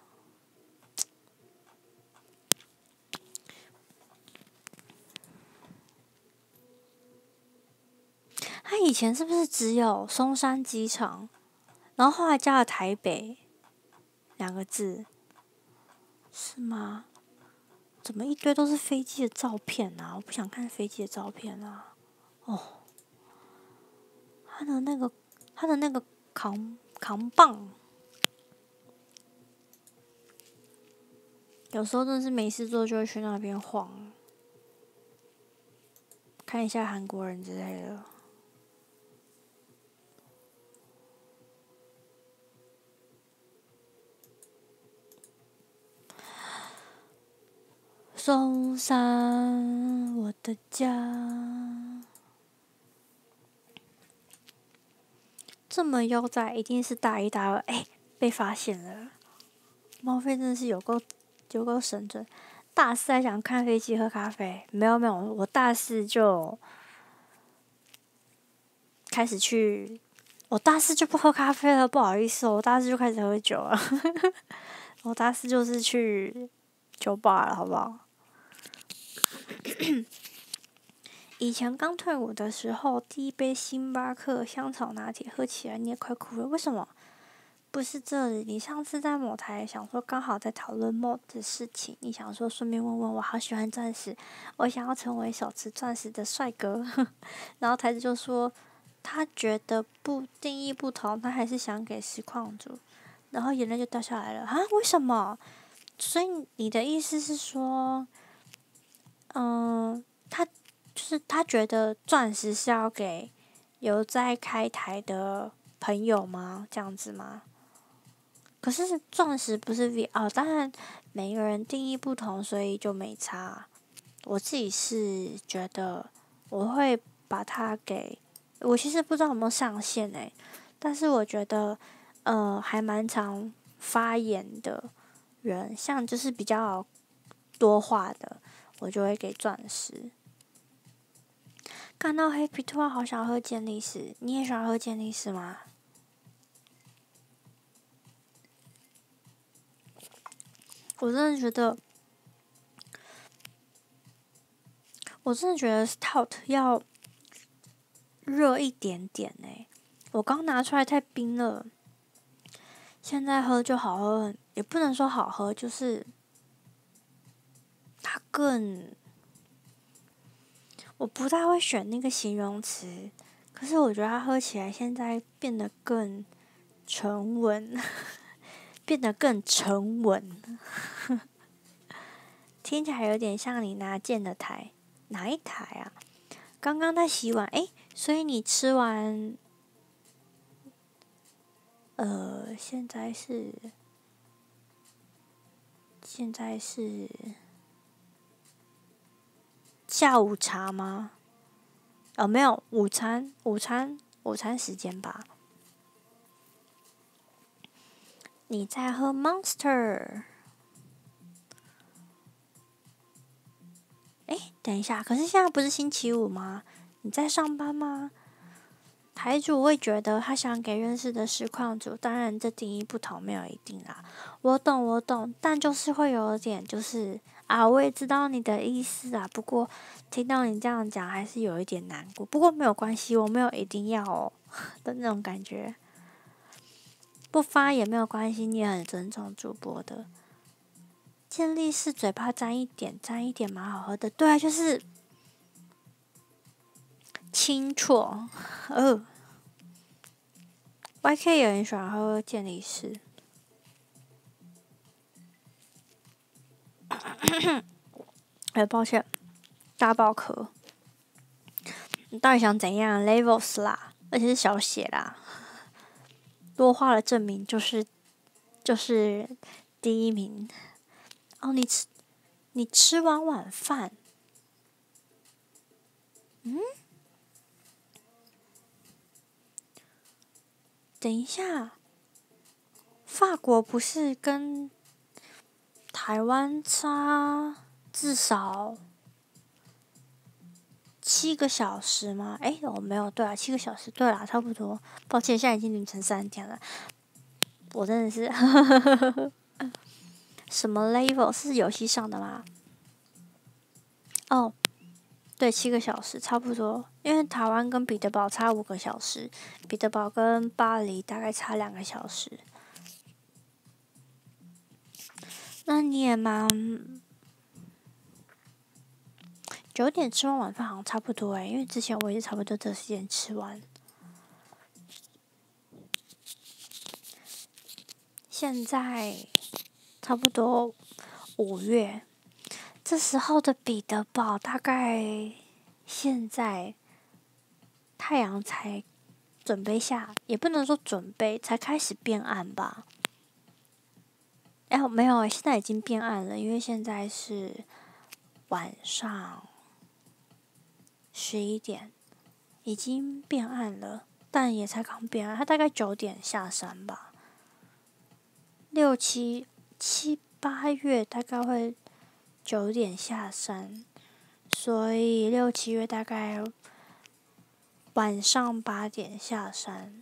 他以前是不是只有松山机场，然后后来加了台北两个字？ 是吗？怎么一堆都是飞机的照片啊？我不想看飞机的照片啊！哦，他的那个，他的那个扛扛棒，有时候真的是没事做就会去那边晃，看一下韩国人之类的。松山，我的家，这么悠哉，一定是大一、大二，哎、欸，被发现了。猫飞真的是有够有够神准。大四还想看飞机、喝咖啡，没有没有，我大四就开始去，我大四就不喝咖啡了，不好意思，我大四就开始喝酒了。我大四就是去酒吧了，好不好？以前刚退伍的时候，第一杯星巴克香草拿铁喝起来你也快哭了。为什么？不是这里，你上次在某台想说刚好在讨论 mod 的事情，你想说顺便问问我好喜欢钻石，我想要成为手持钻石的帅哥。然后台子就说他觉得不定义不同，他还是想给实况组。然后眼泪就掉下来了啊？为什么？所以你的意思是说，嗯、呃，他就是他觉得钻石是要给有在开台的朋友吗？这样子吗？可是钻石不是 V 哦，当然每个人定义不同，所以就没差。我自己是觉得我会把它给，我其实不知道有没有上限诶、欸，但是我觉得呃还蛮常发言的人，像就是比较多话的，我就会给钻石。看到黑皮突然好想喝健力士，你也喜欢喝健力士吗？我真的觉得，我真的觉得 stout 要热一点点呢、欸。我刚拿出来太冰了，现在喝就好喝，也不能说好喝，就是它更，我不太会选那个形容词，可是我觉得它喝起来现在变得更沉稳，变得更沉稳，听起来有点像你拿剑的台，哪一台啊？刚刚在洗碗，诶，所以你吃完，呃，现在是，现在是下午茶吗？哦，没有，午餐，午餐，午餐时间吧。你在喝 Monster？ 诶，等一下，可是现在不是星期五吗？你在上班吗？台主会觉得他想给认识的实况组，当然这定义不同，没有一定啦。我懂，我懂，但就是会有点，就是啊，我也知道你的意思啊。不过听到你这样讲，还是有一点难过。不过没有关系，我没有一定要哦的那种感觉。不发也没有关系，你也很尊重主播的。健力士嘴巴沾一点，沾一点蛮好喝的。对啊，就是清啜。呃，Y K 有人喜欢喝健力士。哎，抱歉，大爆咳。你到底想怎样 ？Levels 啦，而且是小写啦。多话的证明就是就是第一名。哦，你吃你吃完晚饭，嗯，等一下，法国不是跟台湾差至少七个小时吗？诶，我、哦、没有，对啊，七个小时，对啦，差不多。抱歉，现在已经凌晨三点了，我真的是什么 level 是游戏上的吗？哦，对，七个小时差不多。因为台湾跟彼得堡差五个小时，彼得堡跟巴黎大概差两个小时。 那你也蛮九点吃完晚饭好像差不多诶，因为之前我也是差不多这时间吃完。现在差不多五月，这时候的彼得堡大概现在太阳才准备下，也不能说准备，才开始变暗吧。哎、欸，没有，现在已经变暗了，因为现在是晚上十一点，已经变暗了，但也才刚变暗，它大概九点下山吧。六七七八月大概会九点下山，所以六七月大概晚上八点下山。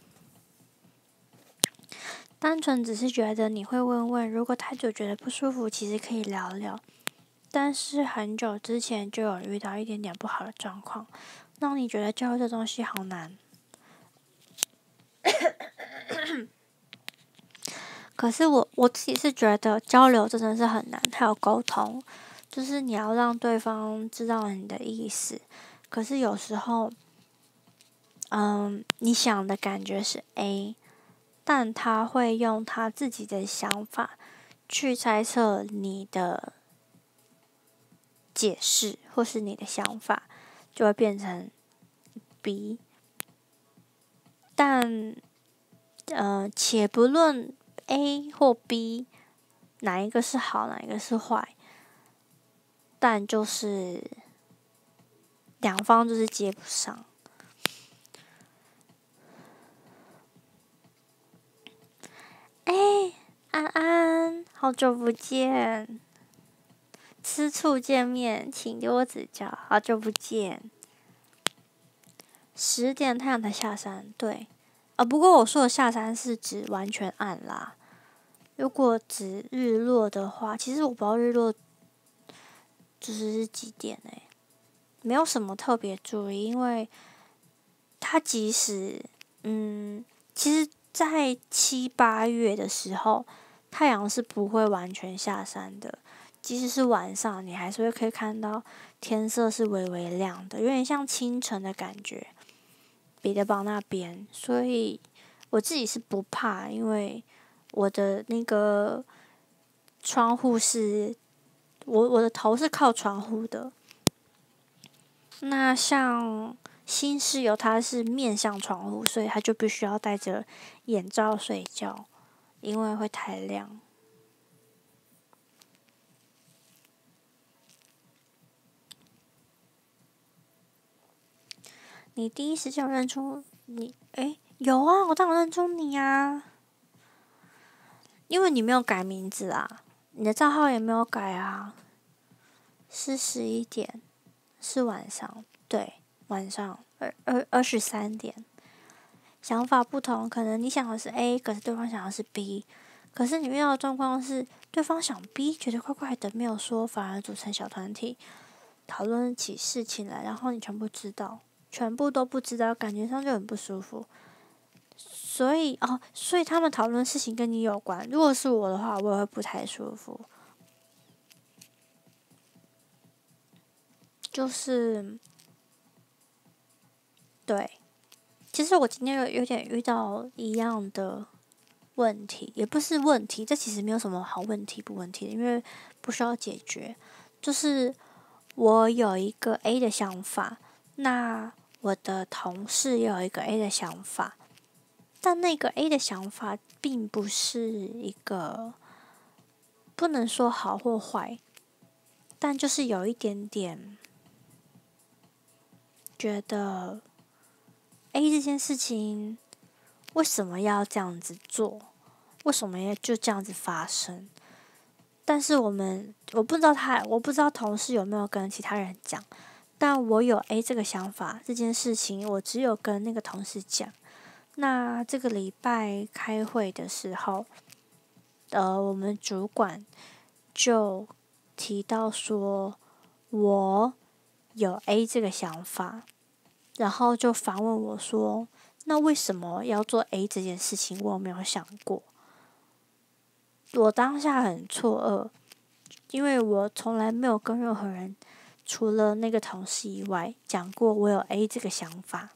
单纯只是觉得你会问问，如果太久觉得不舒服，其实可以聊聊。但是很久之前就有遇到一点点不好的状况，让你觉得教会这东西好难。可是我我自己是觉得交流真的是很难，还有沟通，就是你要让对方知道你的意思。可是有时候，嗯，你想的感觉是 A， 但他会用他自己的想法去猜测你的解释，或是你的想法，就会变成 B。但，呃，且不论 A 或 B 哪一个是好，哪一个是坏，但就是两方就是接不上。哎、欸，安安，好久不见，吃醋见面，请多指教，好久不见。十点太阳才下山，对，啊，不过我说的下山是指完全暗啦。如果指日落的话，其实我不知道日落就是是几点诶、欸，没有什么特别注意，因为它即使嗯，其实，在七八月的时候，太阳是不会完全下山的，即使是晚上，你还是会可以看到天色是微微亮的，有点像清晨的感觉。彼得堡那边，所以我自己是不怕，因为我的那个窗户是，我我的头是靠窗户的。那像新室友他是面向窗户，所以他就必须要戴着眼罩睡觉，因为会太亮。你第一时间认出你？诶，有啊，我当然认出你啊，因为你没有改名字啊，你的账号也没有改啊，是十一点，是晚上，对，晚上二二二十三点。想法不同，可能你想的是 A， 可是对方想的是 B， 可是你遇到的状况是对方想 B， 觉得怪怪的，没有说，反而组成小团体讨论起事情来，然后你全部知道。全部都不知道，感觉上就很不舒服。所以哦，所以他们讨论事情跟你有关。如果是我的话，我也会不太舒服。就是，对，其实我今天有有点遇到一样的问题，也不是问题，这其实没有什么好问题不问题的，因为不需要解决。就是我有一个 A 的想法，那我的同事也有一个 A 的想法，但那个 A 的想法并不是一个不能说好或坏，但就是有一点点觉得 A 这件事情为什么要这样子做？为什么要就这样子发生？但是我们我不知道他，我不知道同事有没有跟其他人讲，但我有 A 这个想法，这件事情我只有跟那个同事讲。那这个礼拜开会的时候，呃，我们主管就提到说，我有 A 这个想法，然后就反问我说，那为什么要做 A 这件事情？我有没有想过？ 我当下很错愕，因为我从来没有跟任何人，除了那个同事以外，讲过我有 A 这个想法。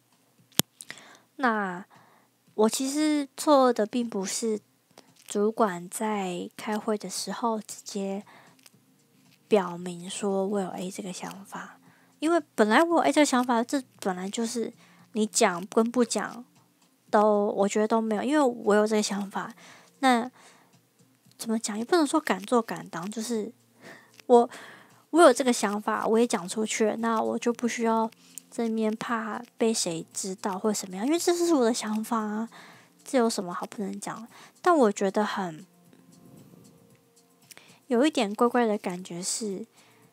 那我其实错愕的并不是主管在开会的时候直接表明说我有 A 这个想法，因为本来我有 A 这个想法，这本来就是你讲跟不讲都，我觉得都没有，因为我有这个想法。那怎么讲也不能说敢做敢当，就是我我有这个想法，我也讲出去了，那我就不需要这面怕被谁知道或者什么样，因为这是我的想法啊，这有什么好不能讲？但我觉得很有一点怪怪的感觉是，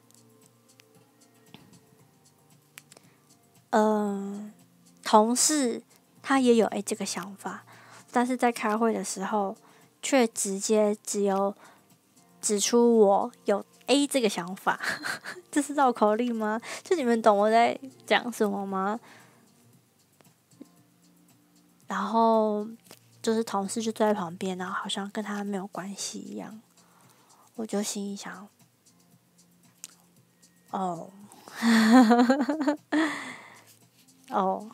嗯、呃，同事他也有诶这个想法，但是在开会的时候却直接只有指出我有 A 这个想法，这是绕口令吗？就你们懂我在讲什么吗？然后就是同事就坐在旁边，然后好像跟他没有关系一样。我就心里想，哦，哦，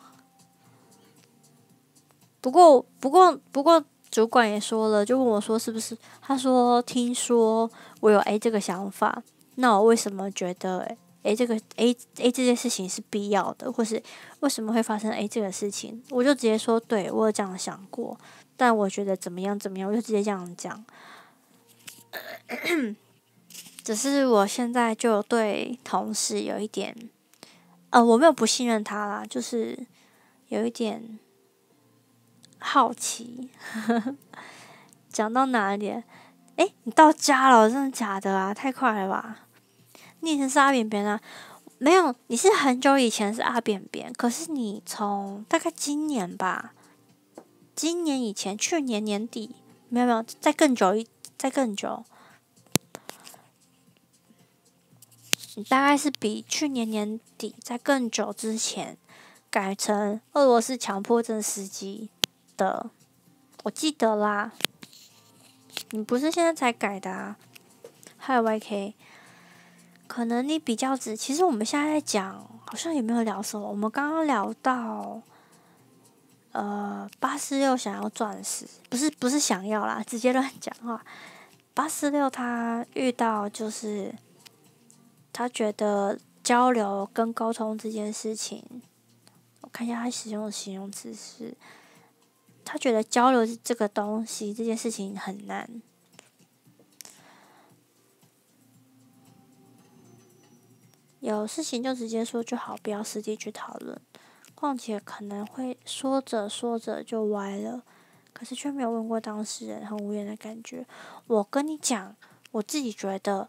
不过不过不过，主管也说了，就问我说是不是？他说听说我有 A 这个想法，那我为什么觉得 A 这个 A A 这件事情是必要的，或是为什么会发生 A 这个事情？我就直接说，对我有这样想过，但我觉得怎么样怎么样，我就直接这样讲。只是我现在就对同事有一点，呃，我没有不信任他啦，就是有一点好奇。讲到哪里？诶，你到家了，真的假的啊？太快了吧！你以前是阿扁扁啊？没有，你是很久以前是阿扁扁，可是你从大概今年吧，今年以前，去年年底，没有没有，再更久一，再更久，你大概是比去年年底在更久之前改成俄罗斯强迫症司机的，我记得啦。你不是现在才改的啊？还有 Y K，可能你比较直。其实我们现在在讲，好像也没有聊什么。我们刚刚聊到，呃，八四六想要钻石，不是不是想要啦，直接乱讲话。八四六他遇到就是他觉得交流跟沟通这件事情，我看一下他使用的形容词是，他觉得交流这个东西这件事情很难。有事情就直接说就好，不要实地去讨论。况且可能会说着说着就歪了，可是却没有问过当事人，很无言的感觉。我跟你讲，我自己觉得，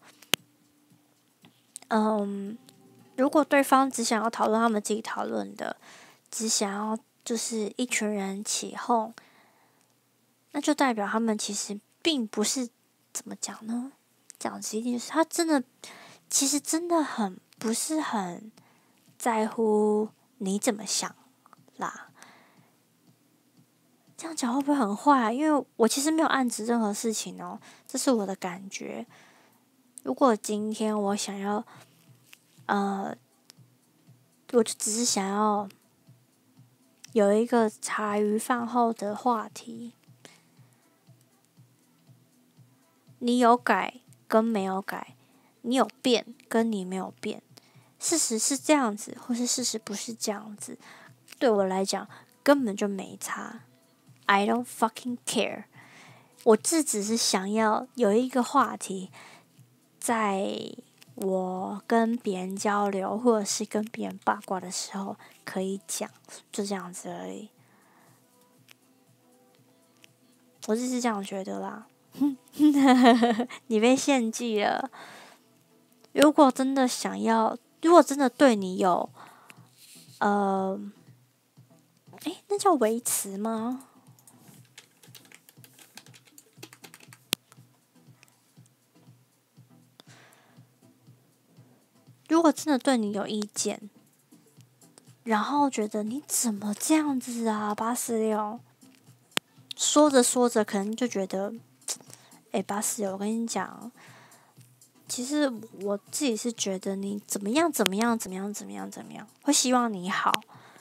嗯，如果对方只想要讨论他们自己讨论的，只想要就是一群人起哄，那就代表他们其实并不是怎么讲呢？讲直一点，就是他真的，其实真的很不是很在乎你怎么想啦。这样讲会不会很坏啊？因为我其实没有暗指任何事情哦，这是我的感觉。如果今天我想要，呃，我就只是想要有一个茶余饭后的话题，你有改跟没有改，你有变跟你没有变，事实是这样子，或是事实不是这样子，对我来讲根本就没差。I don't fucking care。我这只是想要有一个话题，在我跟别人交流或者是跟别人八卦的时候可以讲，就这样子而已。我就是这样觉得啦。你被献祭了。如果真的想要，如果真的对你有，呃，诶，那叫维持吗？如果真的对你有意见，然后觉得你怎么这样子啊，八四六，说着说着可能就觉得， 哎，巴斯，我跟你讲，其实我自己是觉得你怎么样怎么样怎么样怎么样怎么样，会希望你好。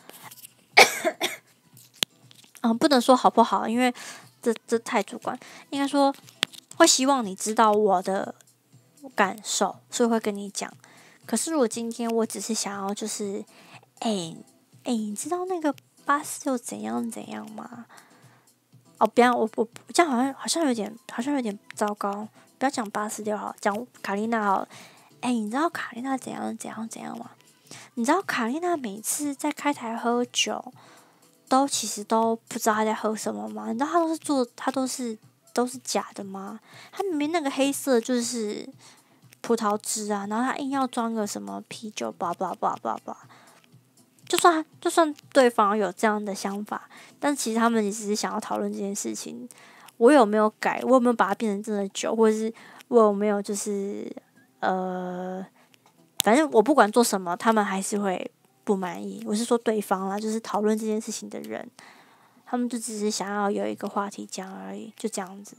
嗯，不能说好不好，因为这这太主观。应该说会希望你知道我的感受，所以会跟你讲。可是如果今天我只是想要就是，哎哎，你知道那个巴斯又怎样怎样吗？哦，不要，我我这样好像好像有点好像有点糟糕。不要讲巴斯就好，讲卡丽娜好了。哎，你知道卡丽娜怎样怎样怎样吗？你知道卡丽娜每次在开台喝酒，都其实都不知道她在喝什么吗？你知道她都是做，她都是都是假的吗？她明明那个黑色就是葡萄汁啊，然后她硬要装个什么啤酒，叭叭叭叭叭。就算就算对方有这样的想法，但其实他们也只是想要讨论这件事情。我有没有改？我有没有把它变成真的酒？或者是我有没有就是呃，反正我不管做什么，他们还是会不满意。我是说对方啦，就是讨论这件事情的人，他们就只是想要有一个话题讲而已，就这样子。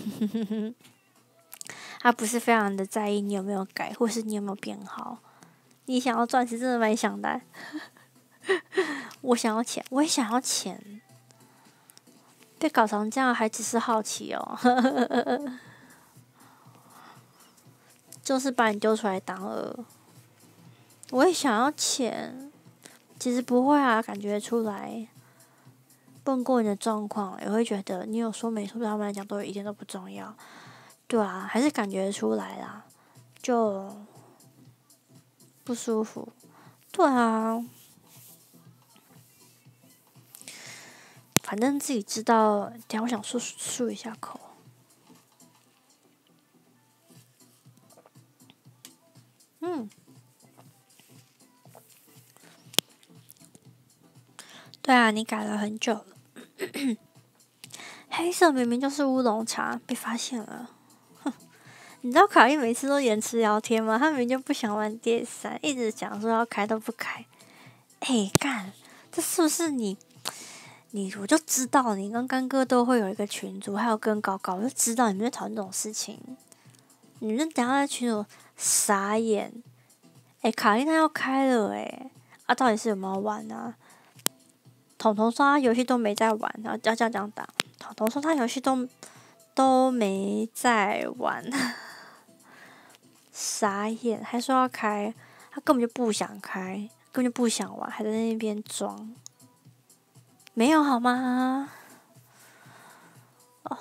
他不是非常的在意你有没有改，或是你有没有变好。你想要赚钱，真的蛮想的。我想要钱，我也想要钱。被搞成这样，还只是好奇哦。就是把你丢出来当鹅。我也想要钱，其实不会啊，感觉出来。问过你的状况，也会觉得你有说没说，对他们来讲都一点都不重要。对啊，还是感觉出来啦，就不舒服。对啊。反正自己知道。等下我想漱漱一下口。嗯。对啊，你改了很久了。黑色明明就是乌龙茶，被发现了。哼，你知道卡莉每次都延迟聊天吗？他明明就不想玩 D S 三，一直讲说要开都不开。哎，干，这是不是你？你我就知道你跟干哥都会有一个群组，还有跟高高，我就知道你们在讨论这种事情。你们等下在群组傻眼。哎，卡莉娜要开了哎，啊，到底是有没有玩啊？彤彤说他游戏都没在玩，然后要这样这样打。彤彤说他游戏都都没在玩，傻眼，还说要开，他根本就不想开，根本就不想玩，还在那边装。没有好吗？哦，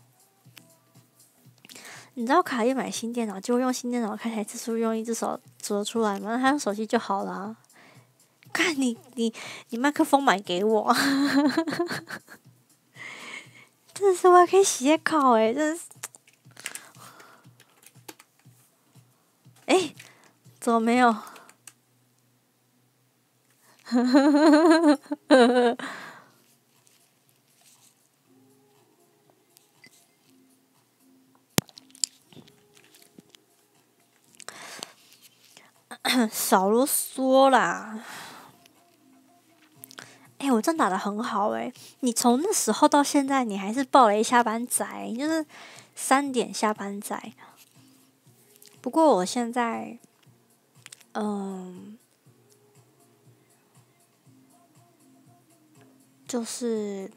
你知道卡莉买新电脑，结果用新电脑开台次数用一只手数得出来吗？那他用手机就好了。看你你你麦克风买给我。真的是我还可以写考诶，真的是。哎，怎么没有？少啰嗦啦！哎、欸，我真打的很好哎、欸！你从那时候到现在，你还是报了一下班仔，就是三点下班仔。不过我现在，嗯，就是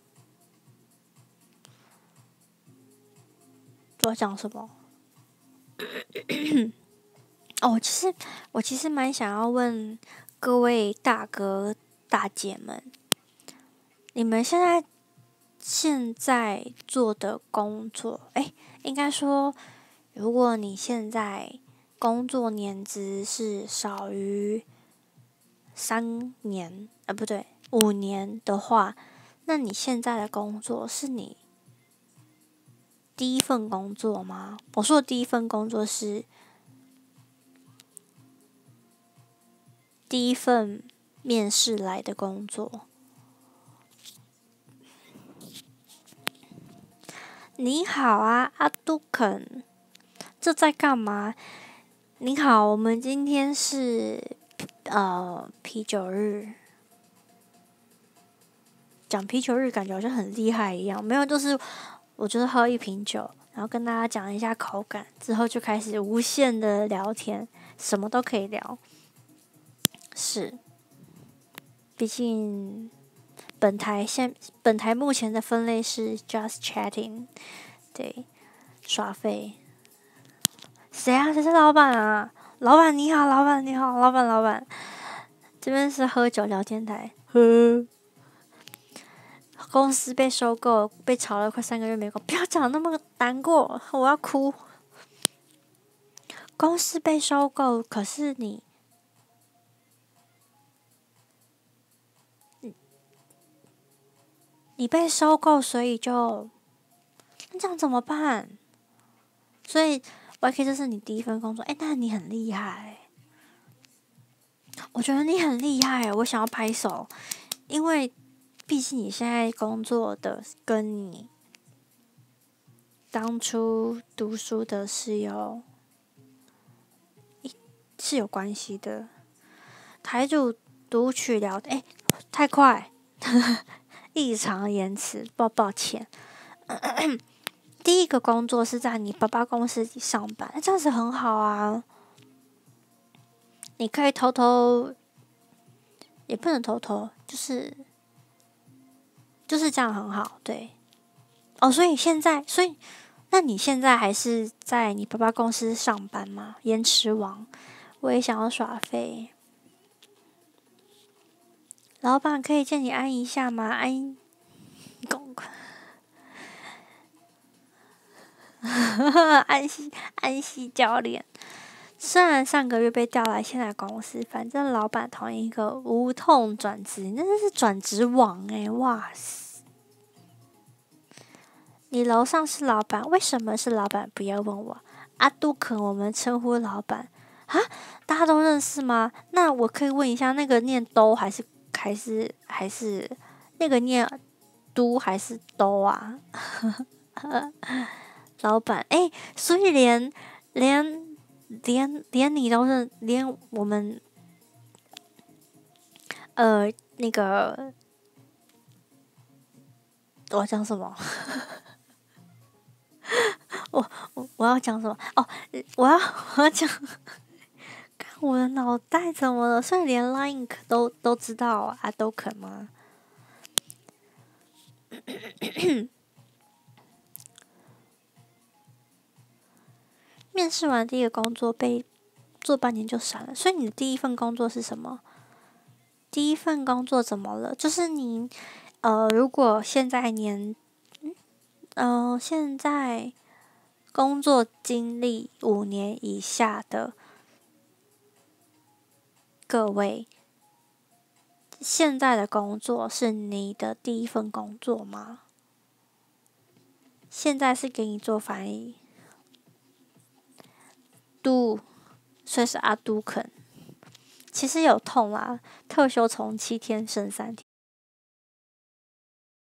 我要讲什么？哦，其实我其实蛮想要问各位大哥大姐们，你们现在现在做的工作，哎，应该说，如果你现在工作年资是少于三年，啊，不对，五年的话，那你现在的工作是你第一份工作吗？我说的第一份工作是第一份面试来的工作。你好啊，阿杜肯，这在干嘛？你好，我们今天是呃啤酒日。讲啤酒日感觉好像很厉害一样，没有，就是我就是喝一瓶酒，然然后跟大家讲一下口感，之后就开始无限的聊天，什么都可以聊。是，毕竟本台现本台目前的分类是 just chatting， 对，耍废。谁啊？谁是老板啊？老板你好，老板你好，老板老板，这边是喝酒聊天台。呵，公司被收购，被炒了快三个月没工，不要讲那么难过，我要哭。公司被收购，可是你，你被收购，所以就，那这样怎么办？所以 Y K 这是你第一份工作，哎、欸，那你很厉害。我觉得你很厉害，我想要拍手，因为毕竟你现在工作的跟你当初读书的是有是有关系的。台主读取了，哎、欸，太快，异常延迟，抱抱歉。第一个工作是在你爸爸公司里上班，这样子很好啊。你可以偷偷，也不能偷偷，就是就是这样很好，对。哦，所以现在，所以那你现在还是在你爸爸公司上班吗？延迟王，我也想要耍废。老板可以借你安一下吗？安，公。安西安西教练，虽然上个月被调来现在公司，反正老板同一个无痛转职，你真的是转职王哎、欸！哇塞，你楼上是老板，为什么是老板？不要问我，阿杜肯我们称呼老板啊，大家都认识吗？那我可以问一下，那个念都还是还是还是那个念都还是都啊？老板，哎、欸，所以连连连连你都是，连我们呃那个我要讲什么？我我我要讲什么？哦，我要我要讲，看我的脑袋怎么了？所以连 Line 都都知道啊，都肯吗？面试完第一个工作被做半年就闪了，所以你的第一份工作是什么？第一份工作怎么了？就是你，呃，如果现在年，嗯、呃，现在工作经历五年以下的各位，现在的工作是你的第一份工作吗？现在是给你做翻译。都，所以是阿都肯。其实有痛啦，特休从七天剩三天。